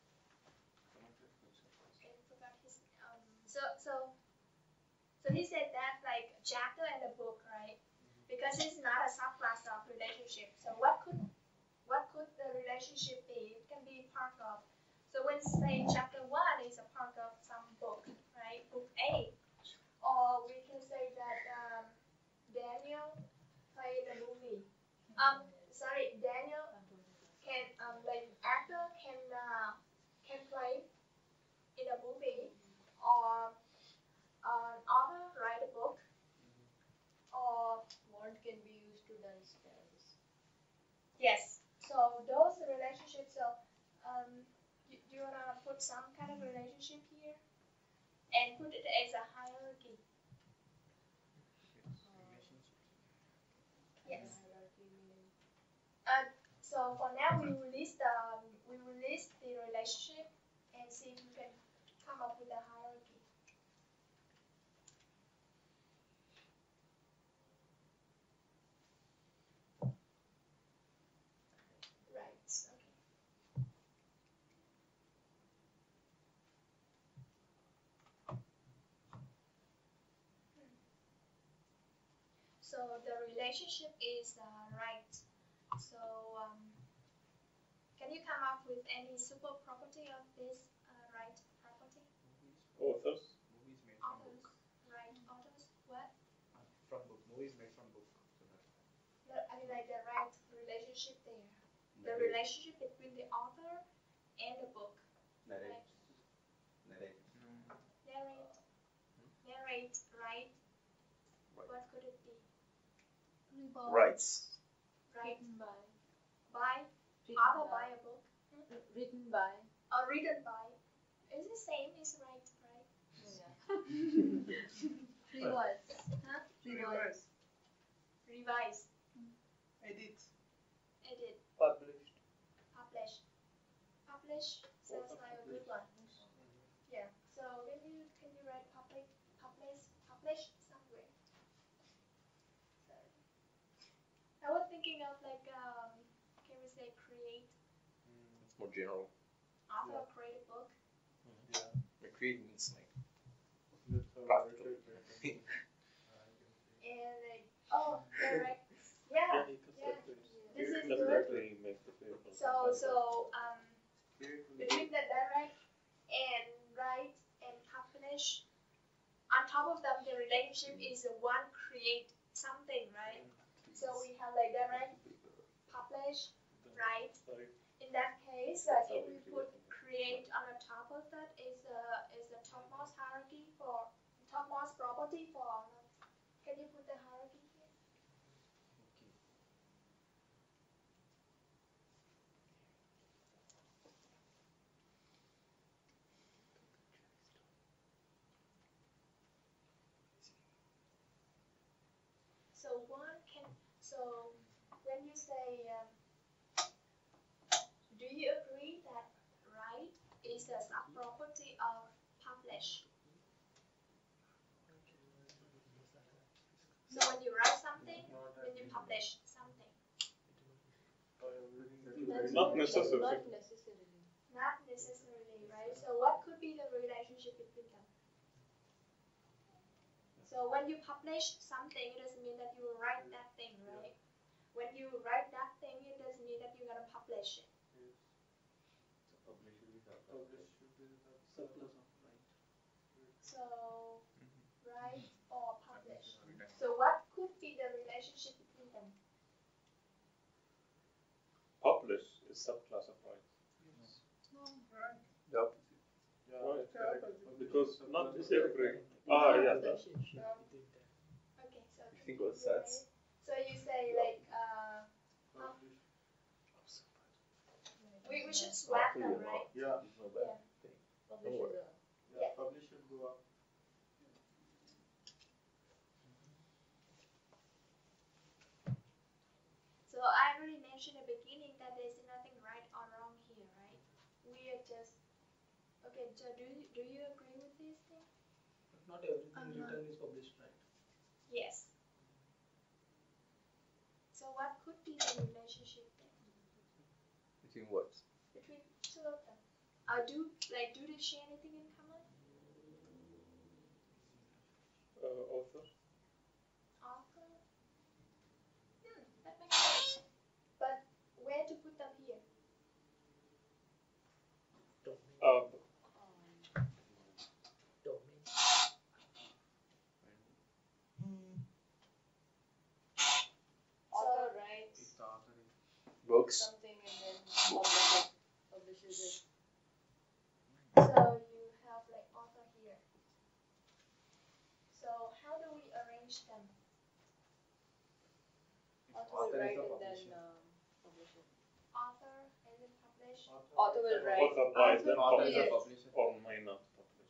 A: I forgot his um so so so he said that like chapter and a book, right? Because it's not a subclass of relationship. So what could what could the relationship be? It can be part of. So when say chapter one is a part of some book, right? Book A. Or we can say that um, Daniel played a movie. Um, sorry, Daniel can um like actor can uh, can play in a movie, or uh, an author write a book, or
F: Word can be used to dance dance.
A: yes. So those relationships. So um, do, do you wanna put some kind of relationship here, and put it as a hierarchy? Yes.
F: Hierarchy meaning.
A: Uh, so for now we will list the we will list the relationship and see if we can come up with a hierarchy. Right. Okay. So the relationship is uh, right. So um, can you come up with any super property of this uh, right property?
C: Authors?
E: Movies made from
A: Authors,
E: book.
A: right? Authors, what?
E: Uh, From book. Movies made from book. So that's
A: The, I mean, like the right relationship there. The
D: Narrate.
A: relationship between the author and the book.
D: Narrate. Narrate.
A: Narrate, narrate, right?
D: Right.
A: What could it be?
D: Rights.
A: Right?
H: Written by.
A: By,
H: Written
A: author
H: by.
A: by a book,
H: Written by.
A: or written by. Is the same as right, right?
H: Yeah. Three words.
A: Huh?
H: Three words.
A: Revise,
G: Edit.
A: edit,
G: Published.
A: publish. Publish sounds like a good one. Yeah. So can you can you write public, publish, publish somewhere? So I was thinking of like um, can we say create,
D: It's more general.
A: author create a book.
D: The create means like
C: That's
D: practical.
A: And like, oh, direct. Yeah, yeah. This is good.
C: Definitely make the paper.
A: So, so, um, between the direct and write and publish, on top of them, the relationship is the one create something, right? So we have like direct, publish, write. In that case, like if we put create on the top of that is a is a topmost hierarchy for topmost property So one can, so when you say, um, do you agree that right is a sub-property of publish? So when you write something, when you publish something.
C: Not necessarily.
F: Not necessarily.
A: Not necessarily, right? So what could be the relationship between them? So when you publish something, it doesn't mean that you will write that thing, right? When you write that thing, it doesn't mean that you're gonna publish it.
B: Publish should be the
G: Publish should be the surplus of right.
A: So write or publish. So what could be the relationship between them?
C: Publish is subclass of right.
B: The opposite.
G: Yeah,
C: Right.
G: that's correct.
C: Because not
G: Surplus
C: every.
G: of
C: Ah, yeah.
H: Relationship between them.
A: Okay, so
B: You think what sets?
A: so you say like uh
G: Publish.
A: we, we should swap them, right?
G: Yeah,
B: It's no bad thing.
F: Publish
B: worry.
F: is a
G: yeah, publish should go up.
A: So I already mentioned at the beginning that there's nothing right or wrong here, right? We are just okay. So do you, do you agree with this thing?
I: But not everything
H: I'm not-
I: written is published, right?
A: Yes. So what could be the relationship then
B: Between words.
A: between two of them? Uh, do like do they share anything in common?
C: Uh, author.
A: Author? Hmm, that makes sense. But where to put them here?
I: Domain.
C: Uh,
F: um,
I: Domain.
F: author writes
G: It's the author.
B: Books.
F: something and then publish it, publishes it.
A: So you have like author here. So how do we arrange them?
F: Author
G: Author
F: will
G: is
F: write
G: the
F: and then
G: publisher.
F: um, publish it.
A: Author and then publish.
F: Author will write.
C: author writes then
G: Author is
C: publish
G: the publisher.
C: or may not publish.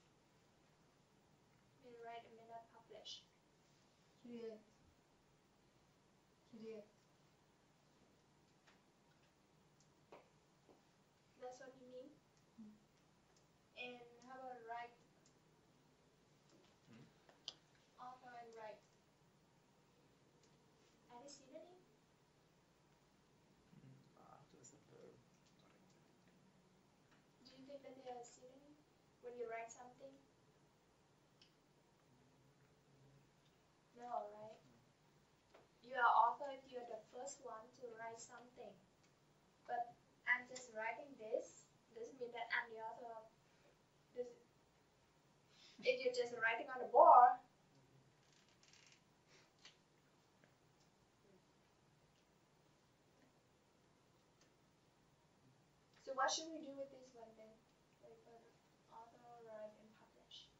A: May write and may not publish.
H: Create. Create.
A: That's what you mean? And how about write? Author and write. Are they synonym? Do you think that they are synonym when you write something? No, right? You are author if you are the first one to write something. But I'm just writing this doesn't mean that I'm the author of this. If you're just writing on the board, so what should we do with this one then? Like for the author, write, and publish.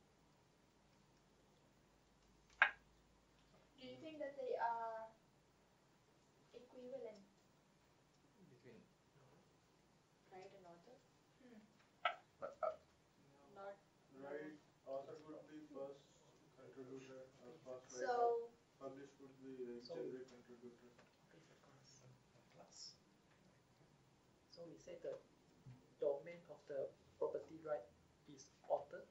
A: Do you think that they are equivalent?
B: Between.
F: Write and author.
B: But, uh,
F: Not.
G: Right, author would be first contributor or first writer.
A: So
G: Publish would be a
I: So-
G: generic contributor.
I: What is the class? Class. So we say the domain of the property right is author.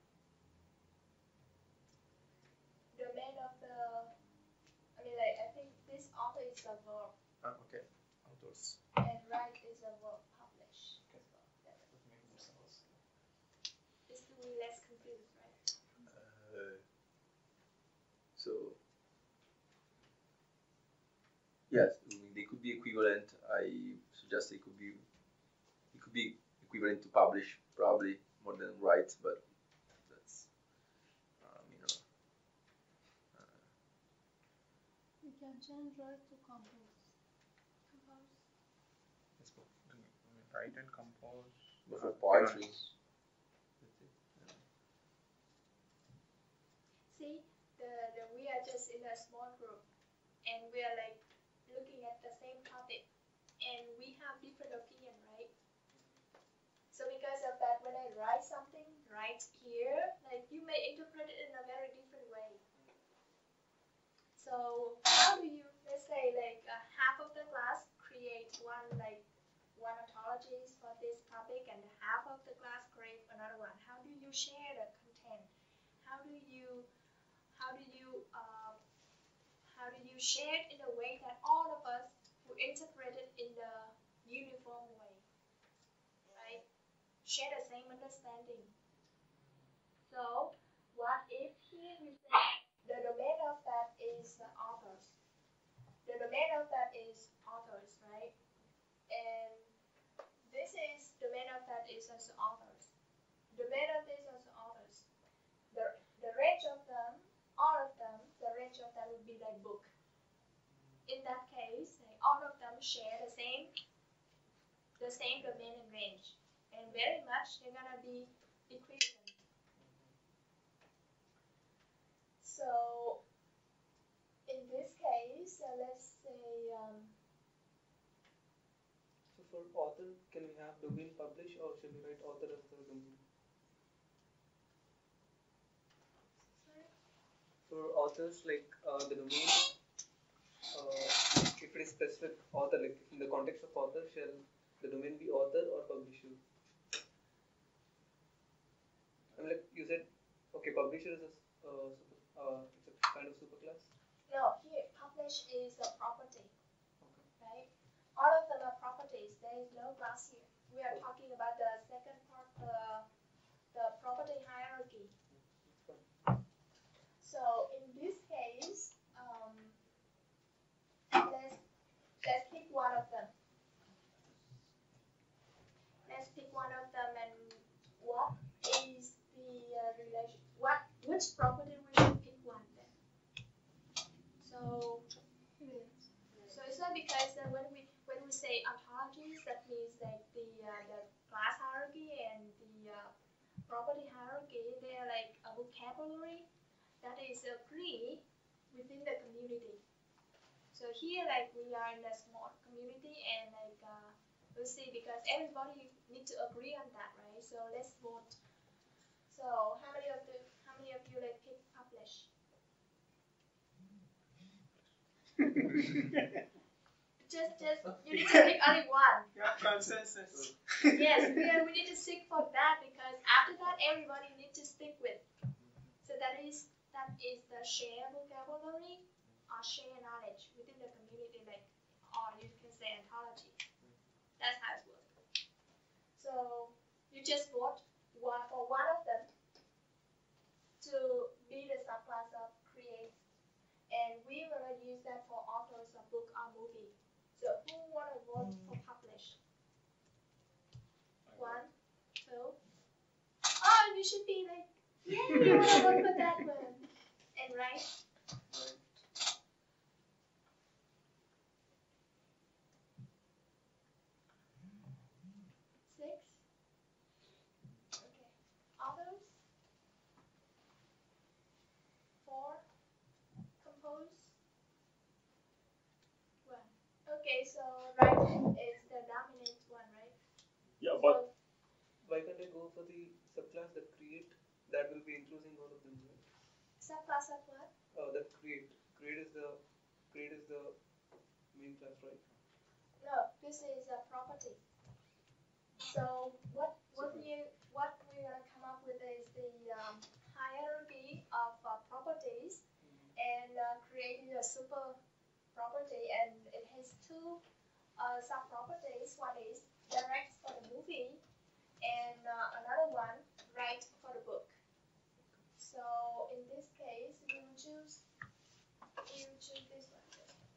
A: domain of the, I mean like I think this author is a verb
B: ah, okay. Authors.
A: and write is a verb publish.
B: Okay.
A: as well. That-
B: That makes more sense.
A: Just to be less confused, right?
B: Uh, so yes, I mean, they could be equivalent. I suggest they could be it could be equivalent to publish probably more than write, but that's um, you know uh,
H: You can change right to compose.
A: Compose.
B: it's for,
E: I mean, write and compose.
B: more for
E: uh,
B: poetry.
E: finance.
B: That's it. Yeah.
A: See, the, the we are just in a small group and we are like looking at the same topic and we have different opinion, right? So because of that, when I write something right here, like you may interpret it in a very different way. So how do you, let's say like uh, half of the class create one like one ontologies for this topic and half of the class create another one. How do you share the content? How do you how do you uh, how do you share it in a way that all of us will interpret it in the uniform way, right? Share the same understanding. So what if here we say the domain of that is the authors? The domain of that is authors, right? And this is domain of that is also authors. Domain of this also authors. The the range of them, all of them, the range of that would be like book. In that case, like all of them share the same the same domain and range. And very much they're gonna be equivalent. So in this case, uh, let's say um,
J: So for author, can we have domain publish or should we write author as the domain?
A: sorry?
J: For authors, like uh, the domain, uh, if it is specific author, like in the context of author, shall the domain be author or publisher? I mean, like you said, okay, publisher is a uh, super, uh, it's a kind of superclass.
A: No, here publish is a property,
J: Okay.
A: right? All of them are properties. There is no class here. We are talking about the second part, the the property hierarchy.
J: That's fine.
A: So in this case, um, let's let's pick one of them. Let's pick one of them, and what is the uh, relation? What which property will you pick one then? So, so it's not because uh, when we when we say ontologies, that means like the uh, the class hierarchy and the uh, property hierarchy. They are like a vocabulary that is agreed within the community. So here, like we are in a small community, and like uh, we'll see because everybody need to agree on that, right? So let's vote. So how many of the how many of you like pick publish? just just you need to pick only one.
G: Yeah, consensus.
A: Yes, we are, we need to stick for that because after that everybody need to stick with. So that is that is the share vocabulary or share knowledge within the community, like or you can say ontology. That's how it works. So you just vote one for one of them to be the subclass of create, and we will use that for authors of book or movie. So who want to vote for publish? One, two. Oh, you should be like, yay, I want to vote for that one. And right?
J: Right.
A: Six. Okay. Others? Four. Compose? One. Okay, so right is the dominant one, right?
C: Yeah, but
J: Why can't I go for the subclass that create? That will be enclosing all of them, right?
A: Subclass of what?
J: Uh, that create. Create is the create is the main class, right?
A: No, this is a property. So what what we what we're gonna come up with is the um, hierarchy of uh, properties and uh, creating a super property, and it has two uh, sub properties. One is direct for the movie, and uh, another one right for the book. So in this case, we will choose we will choose this one.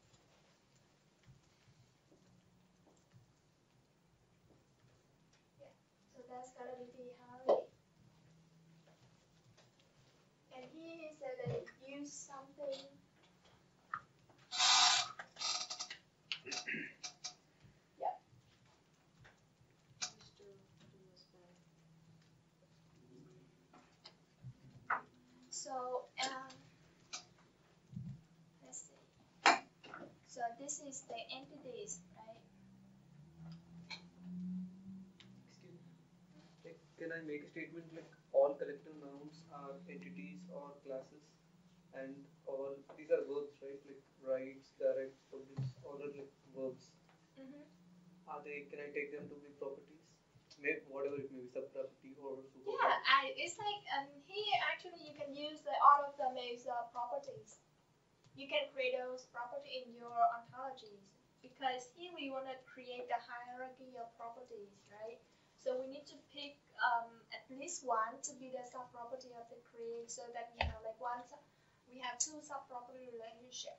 A: So that's gonna be the hierarchy. And here he said that use something. Yep. So um, let's see. So this is the entities, right?
J: Excuse me. Like, can I make a statement like all collective nouns are entities or classes? and all these are verbs, right? Like writes, directs, publish, all are like verbs.
A: Mm-hmm.
J: Are they? Can I take them to be properties? Maybe whatever it may be, sub property or super
A: Yeah,
J: property.
A: I, it's like um, here actually you can use the, all of them as uh, properties. You can create those property in your ontologies because here we want to create the hierarchy of properties, right? So we need to pick um, at least one to be the sub-property of the create so that you know like one we have two sub-property relationship.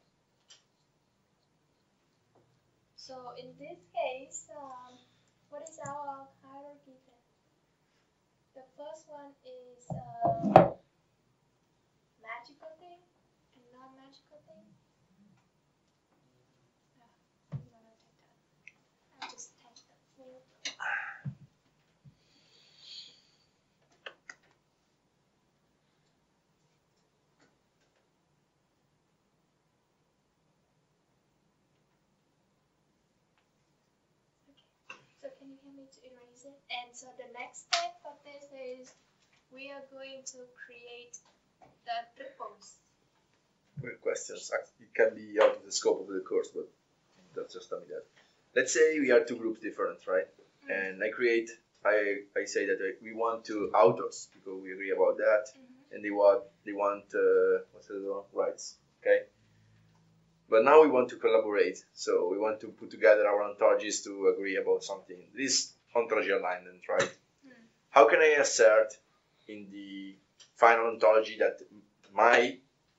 A: So in this case, um, what is our hierarchy then? The first one is uh, magical thing and non-magical thing. Yeah, I'm gonna take that. I'll just take the full. So can you help me to erase it? And so the next step of this is we are going to create the triples.
B: Good questions. It can be out of the scope of the course, but that's just tell me that. Let's say we are two groups different, right? Mm-hmm. And I create, I, I say that I, we want two authors because we agree about that, mm-hmm. and they want they want uh, what's the other one? Rights, okay? But now we want to collaborate, so we want to put together our ontologies to agree about something. This ontology alignment, right? Mm. How can I assert in the final ontology that my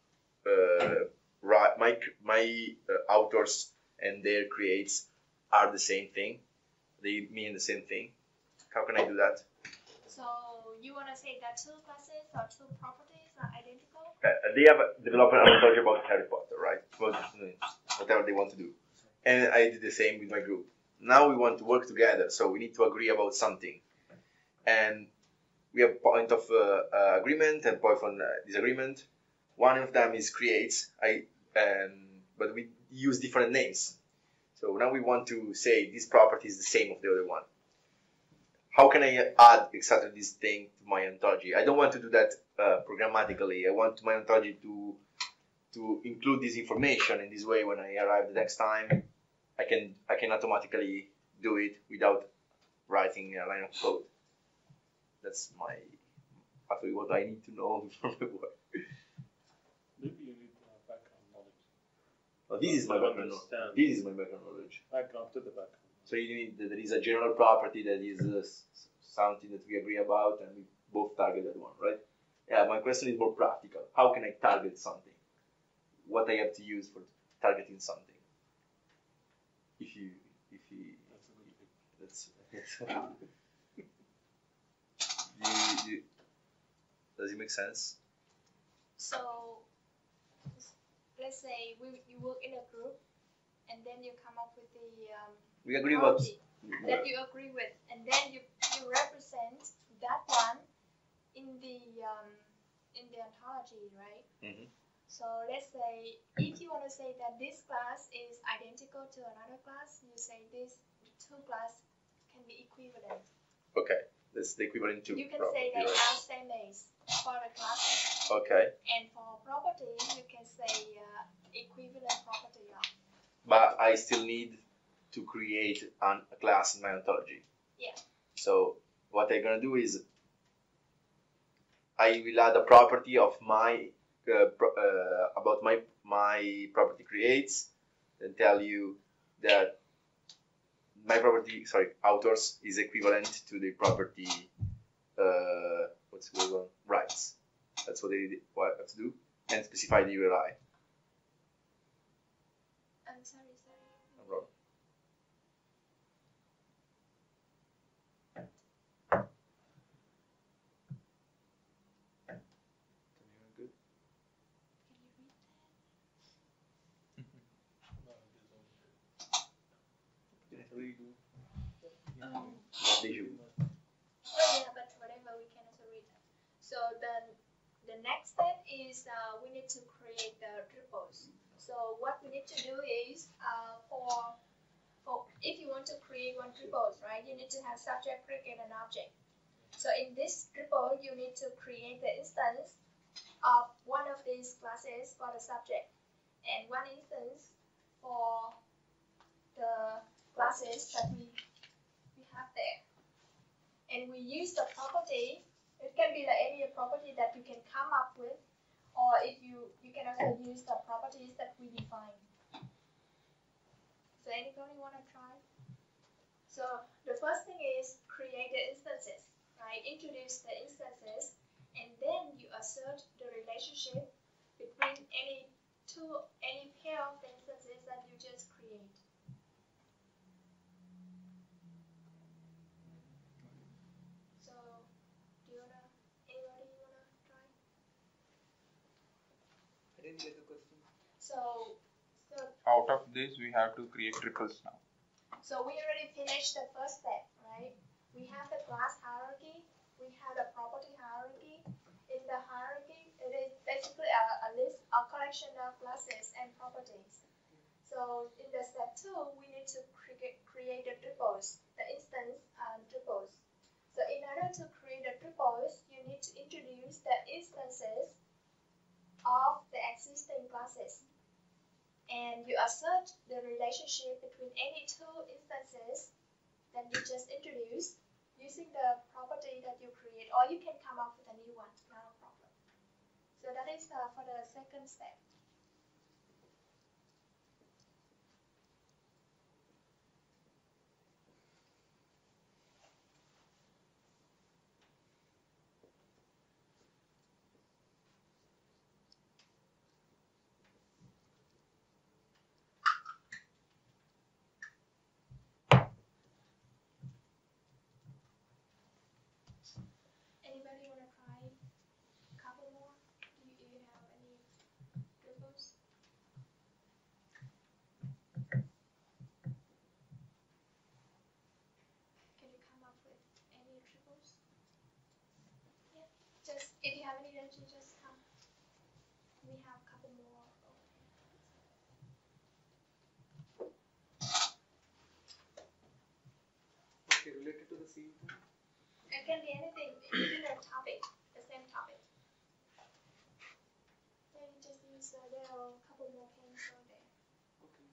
B: uh, right, my my uh, authors and their creates are the same thing? They mean the same thing. How can I do that?
A: So you want to say that two classes or two properties are identical?
B: Uh, they have developed an ontology about Harry Potter, right? Well, whatever they want to do. And I did the same with my group. Now we want to work together, so we need to agree about something. And we have point of uh, uh, agreement and point of uh, disagreement. One of them is creates, I, um, but we use different names. So now we want to say this property is the same of the other one. How can I add exactly this thing to my ontology? I don't want to do that uh, programmatically. I want my ontology to to include this information in this way. When I arrive the next time, I can I can automatically do it without writing a line of code. That's my actually what I need to know before my work.
G: Maybe you need uh, background knowledge.
B: Oh, this is my background knowledge. This is my background knowledge.
G: Background to the background.
B: So you need that there is a general property that is uh, something that we agree about, and we both target that one, right? Yeah. My question is more practical. How can I target something? What I have to use for targeting something? If you, if you, that's a good that's. you, you, does it make sense?
A: So let's say we you work in a group, and then you come up with the um,
B: we agree about
A: that you agree with, and then you you represent that one in the um, in the ontology, right? Mm-hmm. So let's say if you want to say that this class is identical to another class, you say this two class can be equivalent.
B: Okay, that's the equivalent to.
A: You can say they are same as for the classes.
B: Okay.
A: And for property, you can say uh, equivalent property of.
B: But I still need to create an, a class in my ontology.
A: Yeah.
B: So what I'm gonna do is I will add a property of my uh, pro, uh, about my my property creates, and tell you that my property sorry authors is equivalent to the property uh, what's the one rights. That's what they what have to do, and specify the U R I.
A: I'm sorry, sorry.
B: No problem. Good.
A: Can you read that?
G: Redo.
A: Um,
B: What they do.
A: Oh yeah, but whatever, we can also read that. So then the next step is uh, we need to create the triples. So what we need to do is uh, for for if you want to create one triples, right, you need to have subject, predicate, and object. So in this triple, you need to create the instance of one of these classes. classes for the subject, and one instance for the classes that we we have there. And we use the property. It can be like any property that you can come up with, or if you you can also use the properties that we define. So anybody want to try? So the first thing is create the instances, right? Introduce the instances, and then you assert the relationship between any two, any pair of the instances that you just create. So, do you wanna, anybody wanna try?
J: I didn't get the question.
A: So, so,
E: Out of this, we have to create triples now.
A: so we already finished the first step, right? We have the class hierarchy, we have the property hierarchy. In the hierarchy, it is basically a, a list, a collection of classes and properties. So in the step two, we need to create create the triples, the instance and triples. So in order to create the triples, you need to introduce the instances of the existing classes. And you assert the relationship between any two instances that you just introduced using the property that you create, or you can come up with a new one, not a problem. So that is uh, for the second step. Anybody want to try a couple more? Do you, do you have any triples? Can you come up with any triples? Yeah, just if you have any, then you just come. We have a couple more over here.
J: Okay, related to the same thing.
A: It can be anything, even a topic, the same topic. Yeah, you just use, uh, there are a couple more pens over there.
J: Okay.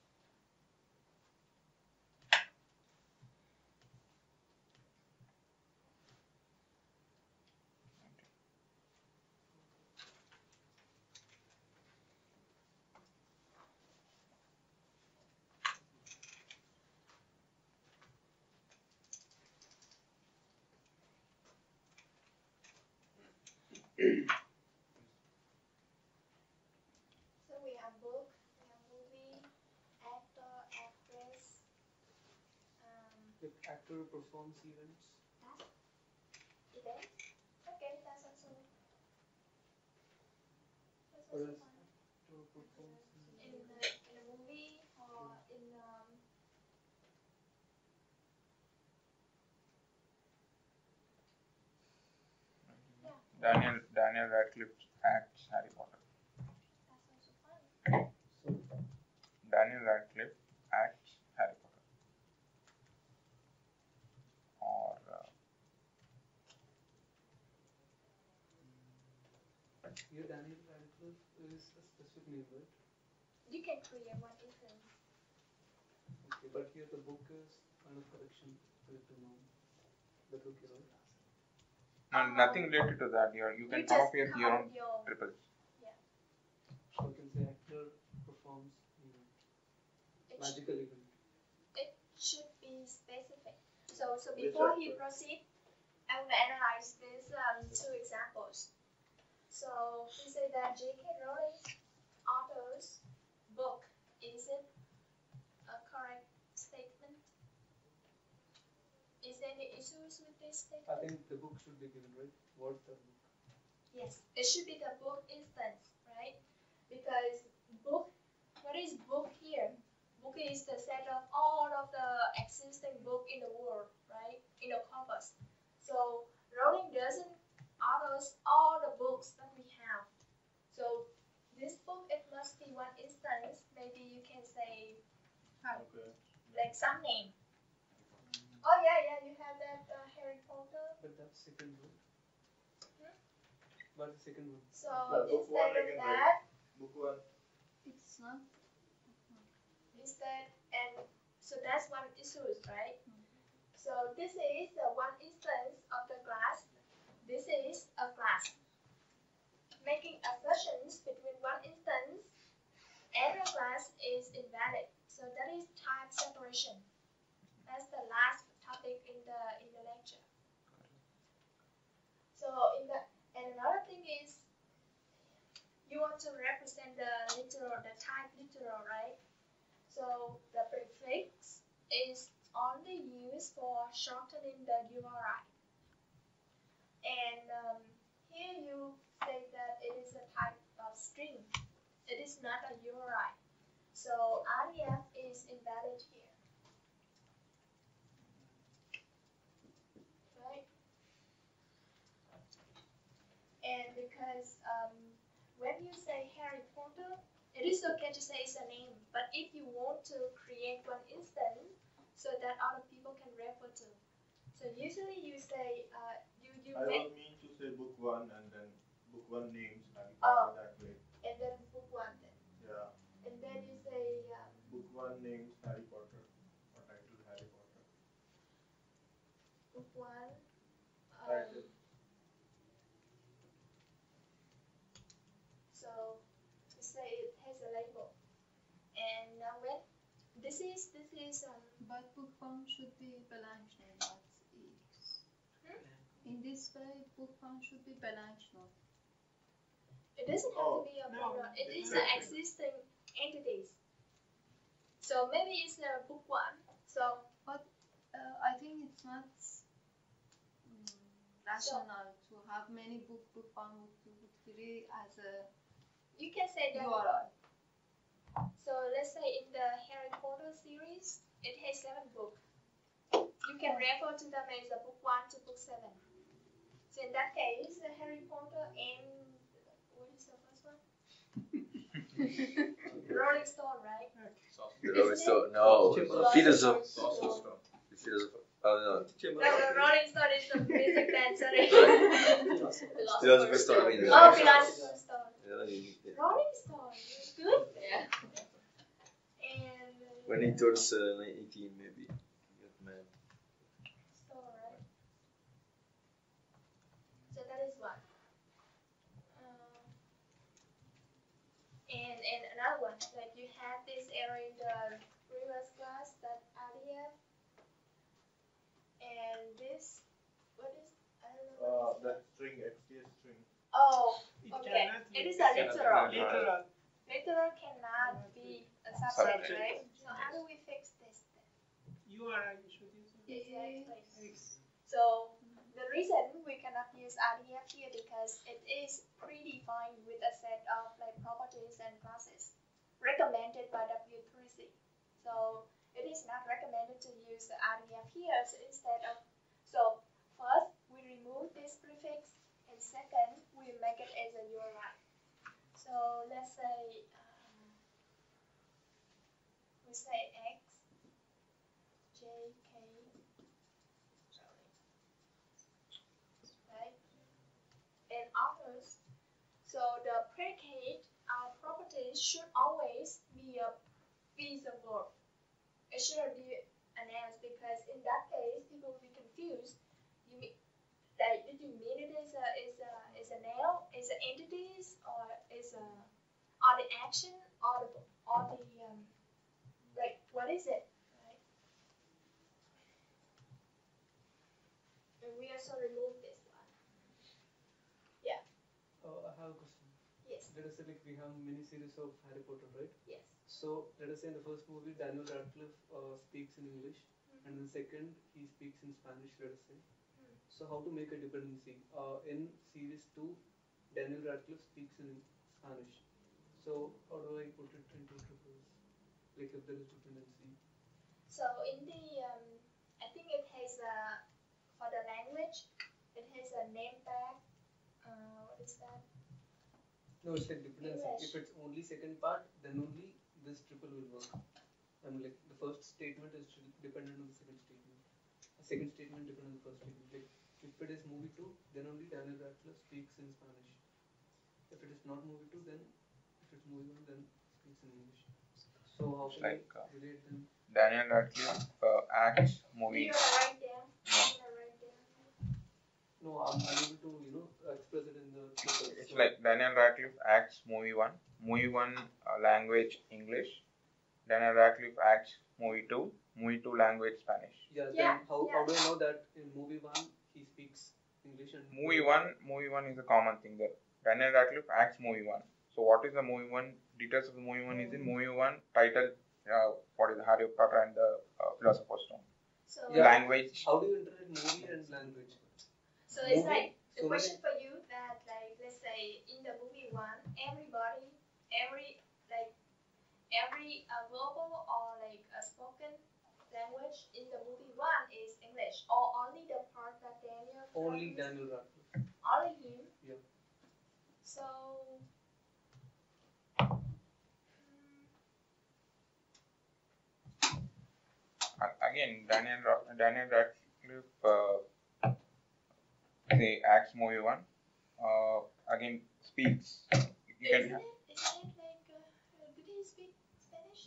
A: So we have book, we have movie, actor, actress, um,
J: If actor performs events.
A: that, event. Okay, that's also, that's
J: Or
A: also
J: else
A: fine.
J: actor performs
A: In
J: events.
A: the, in a movie or in um, yeah,
E: Daniel Daniel Radcliffe acts Harry Potter.
A: that's also fine.
J: So
E: Daniel Radcliffe acts Harry Potter. Or uh,
J: here Daniel Radcliffe is a specific name, right?
A: You can create one instance.
J: Okay, but here the book is kind of collection collective noun. That would be right.
E: no, nothing related to that. Here you can
A: You
E: come
A: just
E: up with
A: come
E: your
A: up
E: own
A: with your own.
E: triples.
J: So I can say actor performs event.
A: It, sh-
J: Magical event.
A: it should be specific. So so
J: Yes,
A: before
J: sir.
A: he proceed, I want to analyze these um, two examples. So he said that J K Rowling author's book, is it a correct statement? Is there any issues with this
J: I
A: statement?
J: think the book should be given, right? What's the book?
A: Yes, it should be the book instance, right? Because book, what is book here? Book is the set of all of the existing book in the world, right? In the corpus. So Rowling doesn't authors all the books that we have. So this book, it must be one instance. Maybe you can say
E: Okay.
A: like some name. Oh yeah, yeah, you have that uh, Harry Potter.
J: But that's second book.
A: Hmm?
J: What's the second one?
A: So
G: But book one
A: instead
G: I
A: of
G: can
A: that,
G: Book one.
H: It's not.
A: instead and so that's one issue, right? So this is the one instance of the class. This is a class. Making assertions between one instance and a class is invalid. So that is type separation. That's the last topic in the in the lecture. So in the and another thing is you want to represent the literal, the type literal, right? So the prefix is only used for shortening the U R I. And um, here you say that it is a type of string. It is not a U R I. So R D F is invalid here. Right? And because um, when you say Harry Potter, it is okay to say it's a name. But if you want to create one instance so that other people can refer to, so usually you say uh, you you
G: I
A: make
G: was mean to say book one and then book one names Harry
A: Oh.
G: Potter that way.
A: and then book one then,
G: Yeah.
A: and then you say um,
G: Book one names Harry Potter or title Harry Potter.
A: book one. Um,
G: Title.
A: So you say it has a label, and now when this is this is um
H: But book one should be blank, not X.
A: Hmm?
H: In this way, book one should be blank, not.
A: it doesn't have
G: Oh,
A: to be a
G: no.
A: program. It is
G: It's
A: an
G: a-
A: existing entities. So maybe it's a book one. So
H: But uh, I think it's not mm, rational to have many book, book one, book two, book three as a
A: you can say that.
H: U R I.
A: So let's say in the Harry Potter series, it has seven books. You can refer to them as a book one to book seven. So in that case, the Harry Potter and what is the first one? Rolling Stone, right?
B: The Rolling
A: Isn't
B: Stone. No,
J: Chamber
B: the
J: of
B: philosopher.
E: Sorcerer's Stone.
B: The philosopher. Oh no.
J: Chamber
A: No,
J: of
A: the Rolling Stone is the music band, sorry.
B: Philosopher's Stone. I mean.
A: Oh, Philosopher's Stone.
B: Yeah, you- yeah.
A: Rolling Stone, good.
F: Yeah.
A: And uh,
B: When he turns uh, eighteen, maybe. Get mad.
A: Stone, right? So that is one. Um, and and another one, like you had this area in the previous class, that R D F, and this, what is, I don't know.
G: Uh,
A: What is
G: that string, X T S string.
A: Oh,
G: It
A: okay.
G: cannot
A: It
G: be-
A: is a
E: Cannot be
A: literal.
E: literal.
A: Literal cannot be a subject,
E: Subject.
A: right? So how do we fix this then?
G: U R I should use
A: Exactly. So the reason we cannot use R D F here because it is predefined with a set of like properties and classes recommended by W three C. So it is not recommended to use the R D F here. So instead of so first we remove this prefix, and second we make it as a U R I. So let's say um, we say X J K, right? And others. So the predicate our properties should always be a piece of work. It shouldn't be announced because in that case people will be confused. You mean like did you mean it as a is a is a nail, is a entities, or is a or the action, or the or the um like what is it? Right? And we also remove this one. Yeah.
J: Uh, I have a question.
A: Yes.
J: Let us say like we have many series of Harry Potter, right?
A: Yes.
J: So let us say in the first movie Daniel Radcliffe uh, speaks in English,
A: Mm-hmm.
J: and in the second he speaks in Spanish. Let us say.
A: Mm.
J: So how to make a dependency? Uh, in series two, Daniel Radcliffe speaks in Spanish. So how do I put it into triples? Like if there is dependency.
A: So in the um, I think it has a for the language, it has a name tag. Uh, what is that?
J: No, it's like dependency.
A: English.
J: If it's only second part, then only this triple will work. I mean, like the first statement is dependent on the second statement. The second statement dependent on the first statement. Like if it is movie two, then only Daniel Radcliffe speaks in Spanish. if it is not movie two, then if it's movie one, then speaks in English. So how
E: It's
J: can
E: like
J: we
E: uh,
J: relate them?
E: Daniel Radcliffe uh, acts
A: Do
E: movie.
A: you wanna write down? Do you wanna write down?
J: No, I'm unable to, you know, express it in the paper.
E: It's
J: So
E: like Daniel Radcliffe acts movie one. Movie one uh, language English. Daniel Radcliffe acts movie two. Movie two language Spanish.
J: yeah,
A: Yeah,
J: then how,
A: yeah.
J: how do I know that in movie one he speaks English and
E: Movie one, movie one is a common thing there. Daniel Radcliffe acts movie one. So what is the movie one? Details of the movie one is in movie one. Title, uh, what is Harry Potter and the uh, Philosopher's Stone.
A: So,
J: Yeah.
E: Language.
J: How do you interpret movie and language?
A: so it's
J: movie,
A: like the
J: so
A: question for you that like let's say in the movie one, everybody, every like every uh, verbal or like a spoken language in the movie one is English, or only the part that Daniel.
J: Only
A: plays?
J: Daniel Radcliffe.
A: Only him.
J: Yeah.
A: So. mm,
E: A- Again, Daniel Ra- Daniel Radcliffe uh, say acts movie one. Uh, again speaks. You
A: Isn't
E: can
A: it? Isn't it like? Uh, did he speak Spanish?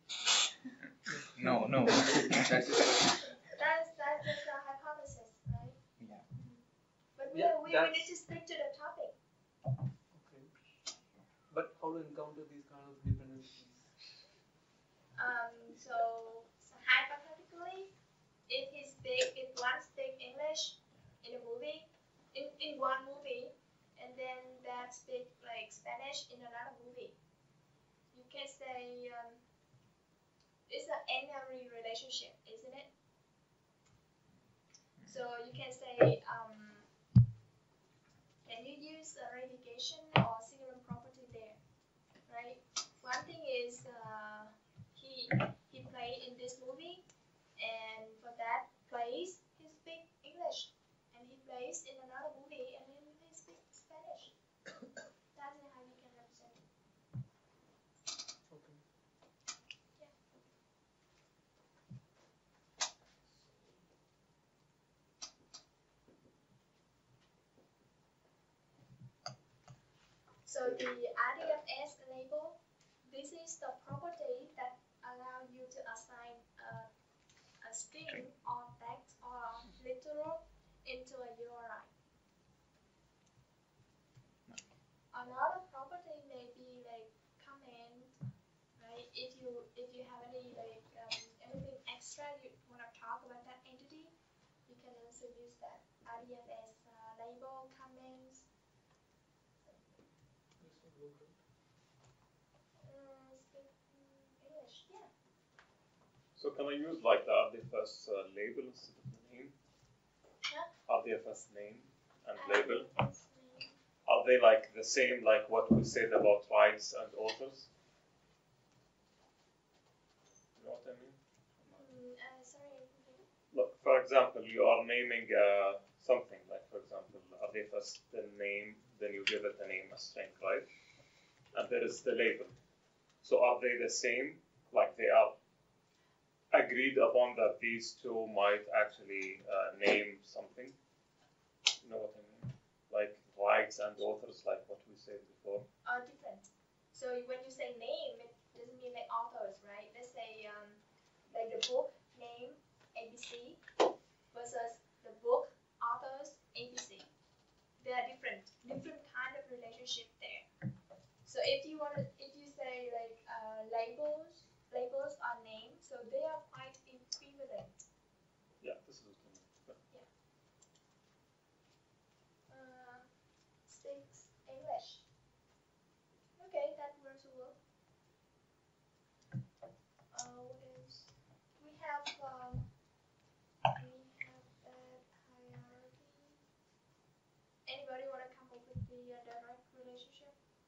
B: No, no. That's his question.
A: That's that's just a hypothesis, right?
B: Yeah.
A: But we,
J: Yeah,
A: we, we
J: that's-
A: need to stick to the topic.
J: Okay. But how to encounter these kind of dependencies?
A: Um, so, so hypothetically, if he speak, if one speak English in a movie, in, in one movie, and then that speak like Spanish in another movie, you can say um, it's an binary relationship, isn't it? So you can say, um, can you use a radiation or Siegel property there, right? One thing is uh, he he played in this movie, and for that place he speak English, and he plays in another movie, and then he speak Spanish. That's how you can represent it.
J: Okay.
A: Yeah. So the R D F S label, this is the property that allow you to assign a, a string or text or literal into a U R I. Another property may be like comment, right? If you if you have any like um, anything extra you want to talk about that entity, you can also use that R D F S uh, label comments. Uh, speak mm, English, yeah.
C: So can I use like the R D F S uh, label instead of the name?
A: Huh?
C: R D F S name and label.
A: R D F S name.
C: Are they like the same like what we said about rights and authors? You know what I mean?
A: Mm, uh, sorry, I didn't get it.
C: Look, for example, you are naming uh, something like, for example, R D F S the name, then you give it a name, a string, right? And there is the label. So are they the same? Like they are agreed upon that these two might actually uh, name something? You know what I mean? Like rights and authors, like what we said before.
A: Are different. So when you say name, it doesn't mean like authors, right? Let's say um, like the book name A B C versus the book authors A B C. They are different, different kind of relationship there. So if you want to, if you say like uh, labels, labels are names, so they are quite equivalent.
C: Yeah, this is what I mean.
A: Uh, speaks English. Okay, that works well. Uh, what else? We have um, we have that hierarchy. Anybody want to come up with the uh, direct relationship?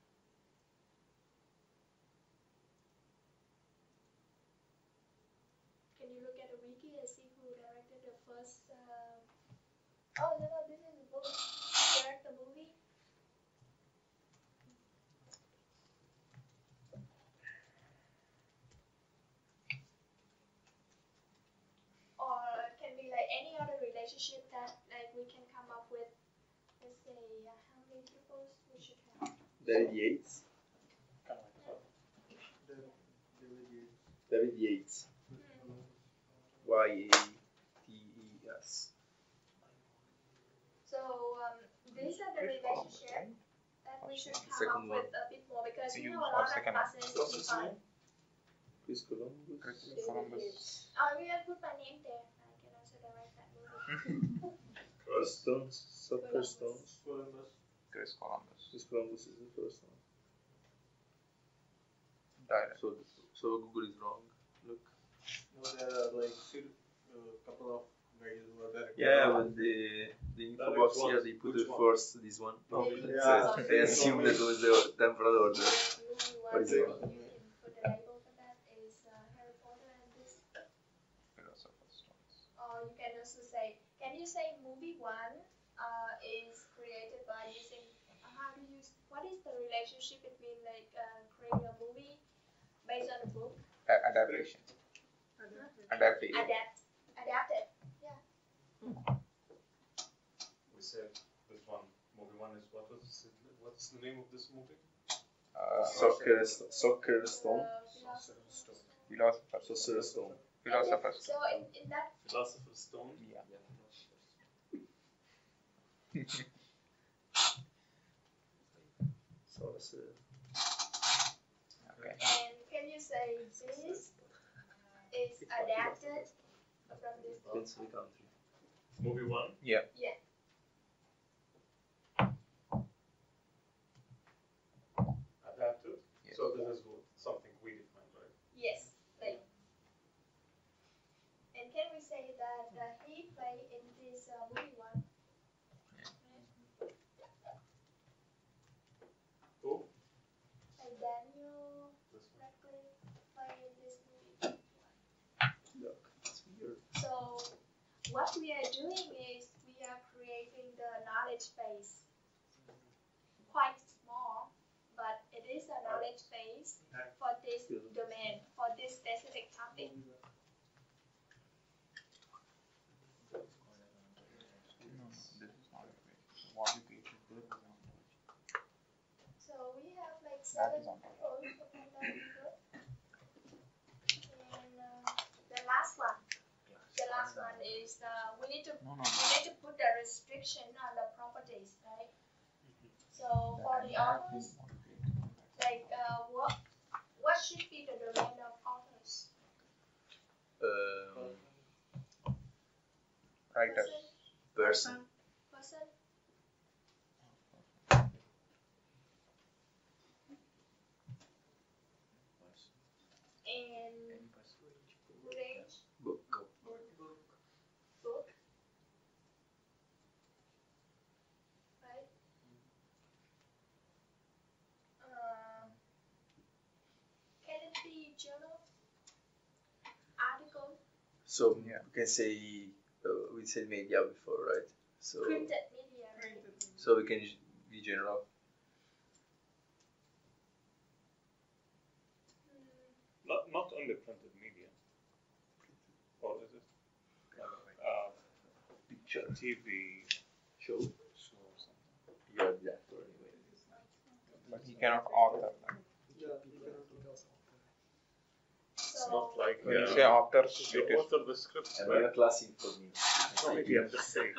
A: Can you look at the wiki and see who directed the first? Uh... Oh no no, this is the book. Direct the movie. Or it can be like any other relationship that like we can come up with. Let's say uh, how many pupils we should have.
B: David Yates.
C: Kind of like
G: David David Yates.
B: David Yates.
A: Hmm.
B: Y A T E S.
A: So um, these are the
E: Chris Columbus,
A: relationship
E: right?
A: that we should come
B: Second
A: up with a bit more because
E: So
A: you
E: you
A: know a
E: or
A: lot of
E: second one.
A: classes
C: What's
A: we
C: his
A: find.
C: name?
B: Chris Columbus.
E: Chris
F: David
E: Columbus.
F: Yates.
A: Oh, we can put my name there. I can also direct that movie.
C: Chris.
B: Stones. Soccer
A: Columbus.
B: Stones.
G: Columbus.
E: Chris Columbus.
B: Chris Columbus is the first one.
E: Direct.
B: So, so Google is wrong. Look.
G: No, there are like a uh, couple of guys who are directors.
B: Yeah, but the the info
C: Direct
B: box
C: one.
B: here they put
C: Which
B: the
C: one?
B: first this one.
A: Oh,
G: yeah.
B: So I assume that was the temporal order.
A: Movie
B: What
A: one
B: is
A: that
B: it?
A: you can put the label for that is uh, Harry Potter and this.
E: Philosopher's Stones.
A: Or you can also say, can you say movie one uh, is created by using, uh, how do you, what is the relationship between like uh, creating a movie based on a book?
E: A- adaptation. Adaptation.
A: Adapt, adapted. Yeah.
C: We said this one, movie one is what was it, what's the name of this movie?
E: Uh,
B: Soccer, Soccer Stone.
A: Uh, Philosopher's
C: Stone.
E: Philosopher's
B: Sorcerer's Stone.
E: Philosopher's
A: So in, in that,
C: Philosopher's Stone.
E: Yeah.
B: Sorcerer.
E: Okay.
A: and can you say this is adapted from this book?
B: Depends on the country.
C: Movie one.
E: Yeah.
A: Yeah.
C: Adapted.
E: Yeah.
C: So this is what, something we define, right?
A: Yes. Like. And can we say that uh, he played in this uh, movie one?
C: Who?
A: Like Daniel
C: This one.
A: Radcliffe played in this movie.
B: Look, it's weird.
A: So what we are doing is we are creating the knowledge base. Quite small, but it is a knowledge base for this domain, for this specific topic.
E: No, no, this is not a way. So what you created there is ontology.
A: So we have like
E: That
A: seven
E: is ontology.
A: rows of ontology. And uh, the last one, the last one is uh, we need to
E: No, no,
A: we
E: no.
A: need to put the restriction on the properties, right? So for
E: That
A: the
E: entire thing
A: authors,
E: what you created.
A: like uh, what what should be the domain of authors?
B: Um,
E: Writers.
B: person.
A: Person. And range.
B: Book.
A: Book. Right. Um, can it be journal? Article.
B: So
E: Yeah.
B: we can say uh, we said media before, right? So
A: Printed media. Right?
B: so we can g- be general.
A: Hmm.
C: Not not only printed media. Or is it? Uh,
B: Picture.
C: T V
B: Show.
C: show or something.
B: You're the actor anyway.
E: But he cannot author them.
I: Yeah, you cannot do that.
C: It's
A: So
C: not like
E: When you
C: uh,
E: say author,
C: you
E: it is
C: author the script,
B: I'm
C: right?
B: a classic for me.
C: No, maybe I'm just saying.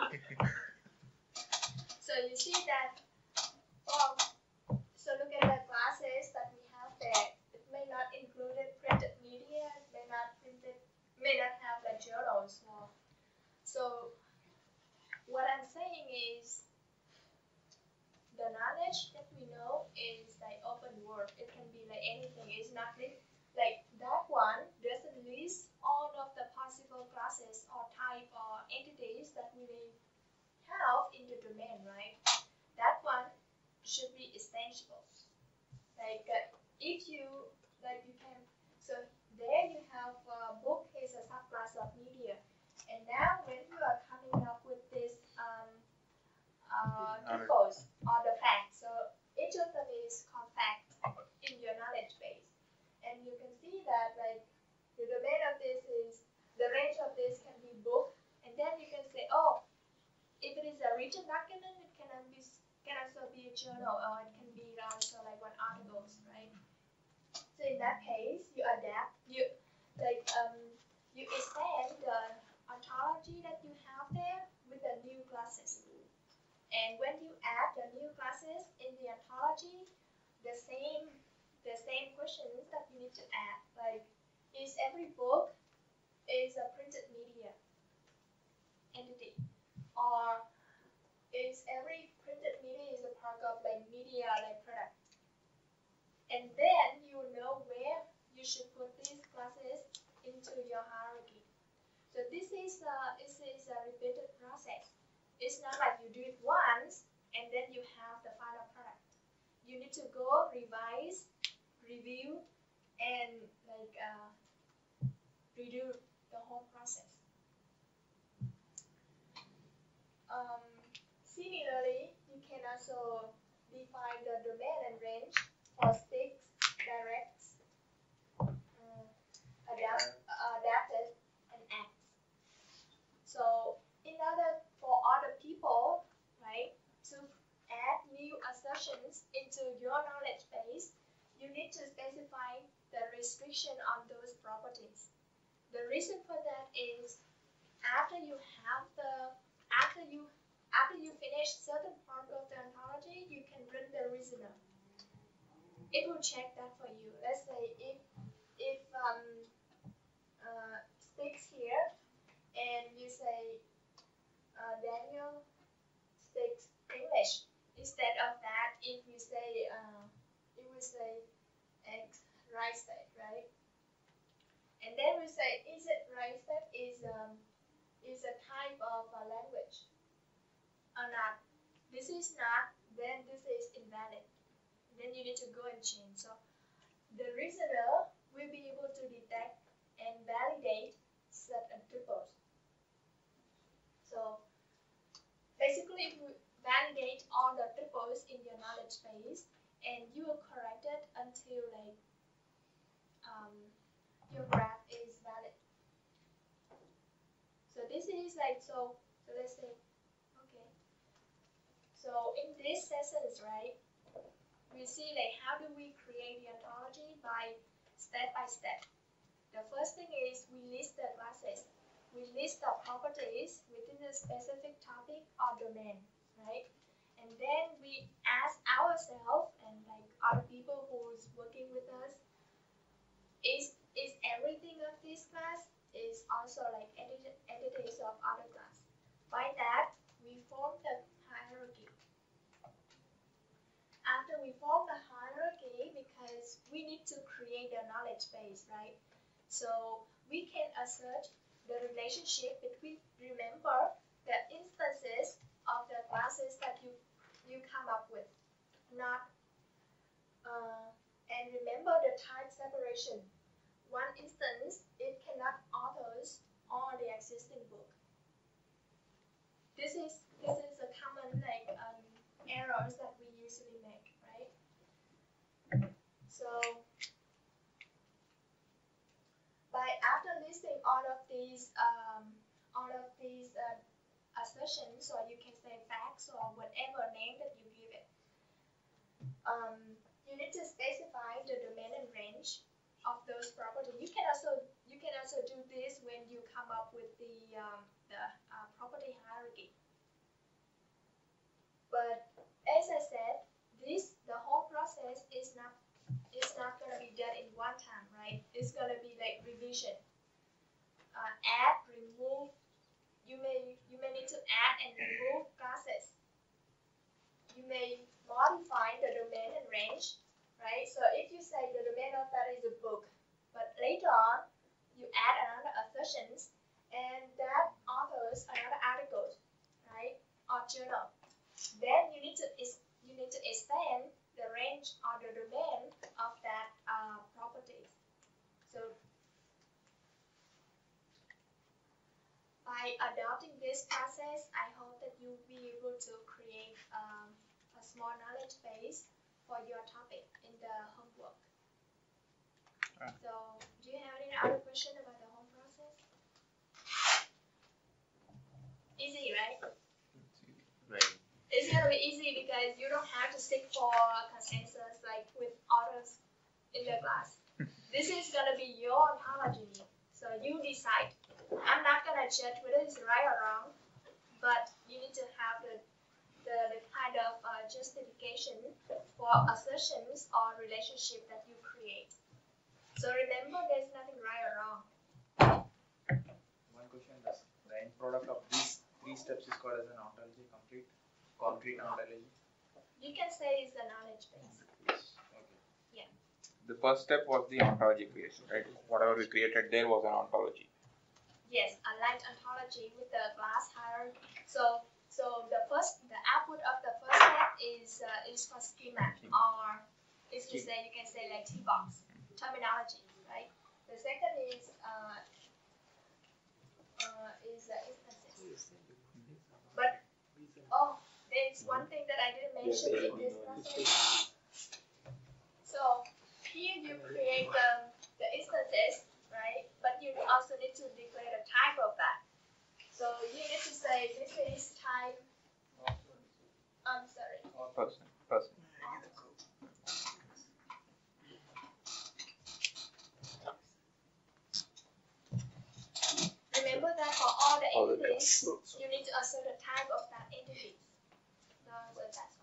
A: So you see that, well, so look at the classes that we have there. It may not include printed media, it may not printed, may not have the journals. Well, so what I'm saying is the knowledge that we know is like open world. It can be like anything. It's not li- like that one doesn't list all of the possible classes or type or entities that we may have in the domain, right? That one should be extensibles. Like uh, if you like you can so there you have uh, book is a subclass of media, and now when you are coming up with this um uh
E: Knowledge.
A: typos or the facts, so each of them is compact in your knowledge base, and you can see that like the domain of this is the range of this can be book, and then you can say oh. If it is a written document, it can be can also be a journal or it can be also like one articles, right? So in that case, you adapt, you like um you extend the ontology that you have there with the new classes. And when you add the new classes in the ontology, the same the same questions that you need to add, like is every book is a printed media entity, or is every printed media is a part of like media like product. And then you know where you should put these classes into your hierarchy. So this is a, this is a repeated process. It's not like you do it once and then you have the final product. You need to go revise, review, and like uh, redo the whole process. Um, similarly, you can also define the domain and range for sticks, directs, um, adapt, adapted, and acts. So in order for other people, right, to add new assertions into your knowledge base, you need to specify the restriction on those properties. The reason for that is after you have the after you after you finish certain part of the ontology, you can run the reasoner. It will check that for you. Let's say if if um uh, sticks here and you say uh, Daniel speaks English. Instead of that, if you say uh, it will say X right state, right? And then we say is it right state is um is a type of a language or not. This is not, then this is invalid. Then you need to go and change. So the reasoner will be able to detect and validate certain tuples. So basically, if you validate all the tuples in your knowledge base and you will correct it until like um, your graph is valid. So this is like so. So let's say, okay. So in these sessions, right, we see like how do we create the ontology by step by step. The first thing is we list the classes. We list the properties within a specific topic or domain, right? And then we ask ourselves and like other people who's working with us, is is everything of this class is also like entities of other class. By that, we form the hierarchy. After we form the hierarchy, because we need to create a knowledge base, right? So we can assert the relationship between, remember, the instances of the classes that you you come up with, not, uh, and remember the type separation. One instance, it cannot authors all the existing book. This is this is a common like um, errors that we usually make, right? So by after listing all of these um, all of these uh, assertions, or you can say facts or whatever name that you give it, um, you need to specify the domain and range of those properties. You can also you can also do this when you come up with the um, the uh, property hierarchy. But as I said, this the whole process is not is not gonna be done in one time, right? It's gonna be like revision, uh, add, remove. You may you may need to add and remove classes. You may modify the domain and range, right? So if you say the domain of that is a book, but later on you add another assertions and that authors another article, right, or journal, then you need to you need to expand the range or the domain of that uh, properties. So by adopting this process, I hope that you'll be able to create um, a small knowledge base for your topic in the homework.
E: Ah.
A: So, do you have any other question about the home process? Easy, right?
B: Right.
A: it's gonna be easy because you don't have to seek for consensus like with others in the class. This is gonna be your ontology, so you decide. I'm not gonna judge whether it's right or wrong, but you need to have the the, the kind of uh, justification for assertions or relationship that you create. So remember, there's nothing right or wrong.
K: One question: does the end product of these three steps is called as an ontology, complete, concrete ontology?
A: You can say it's a knowledge base.
K: Yes. Okay.
A: Yeah.
E: The first step was the ontology creation, right? Whatever we created there was an ontology.
A: Yes, a light ontology with the class hierarchy. So, so the first, the output of the first step is uh, is for schema, or is to say you can say like T box terminology, right? The second is uh, uh, is uh, instances. But oh, there's one thing that I didn't mention in this process. So here you create the the instances, right? But you also need to declare the type of that. So you need to say this is type. I'm sorry.
E: Person, person.
A: Remember that for all the
B: All the
A: entities, you need to assert the type of that entity. So, so that's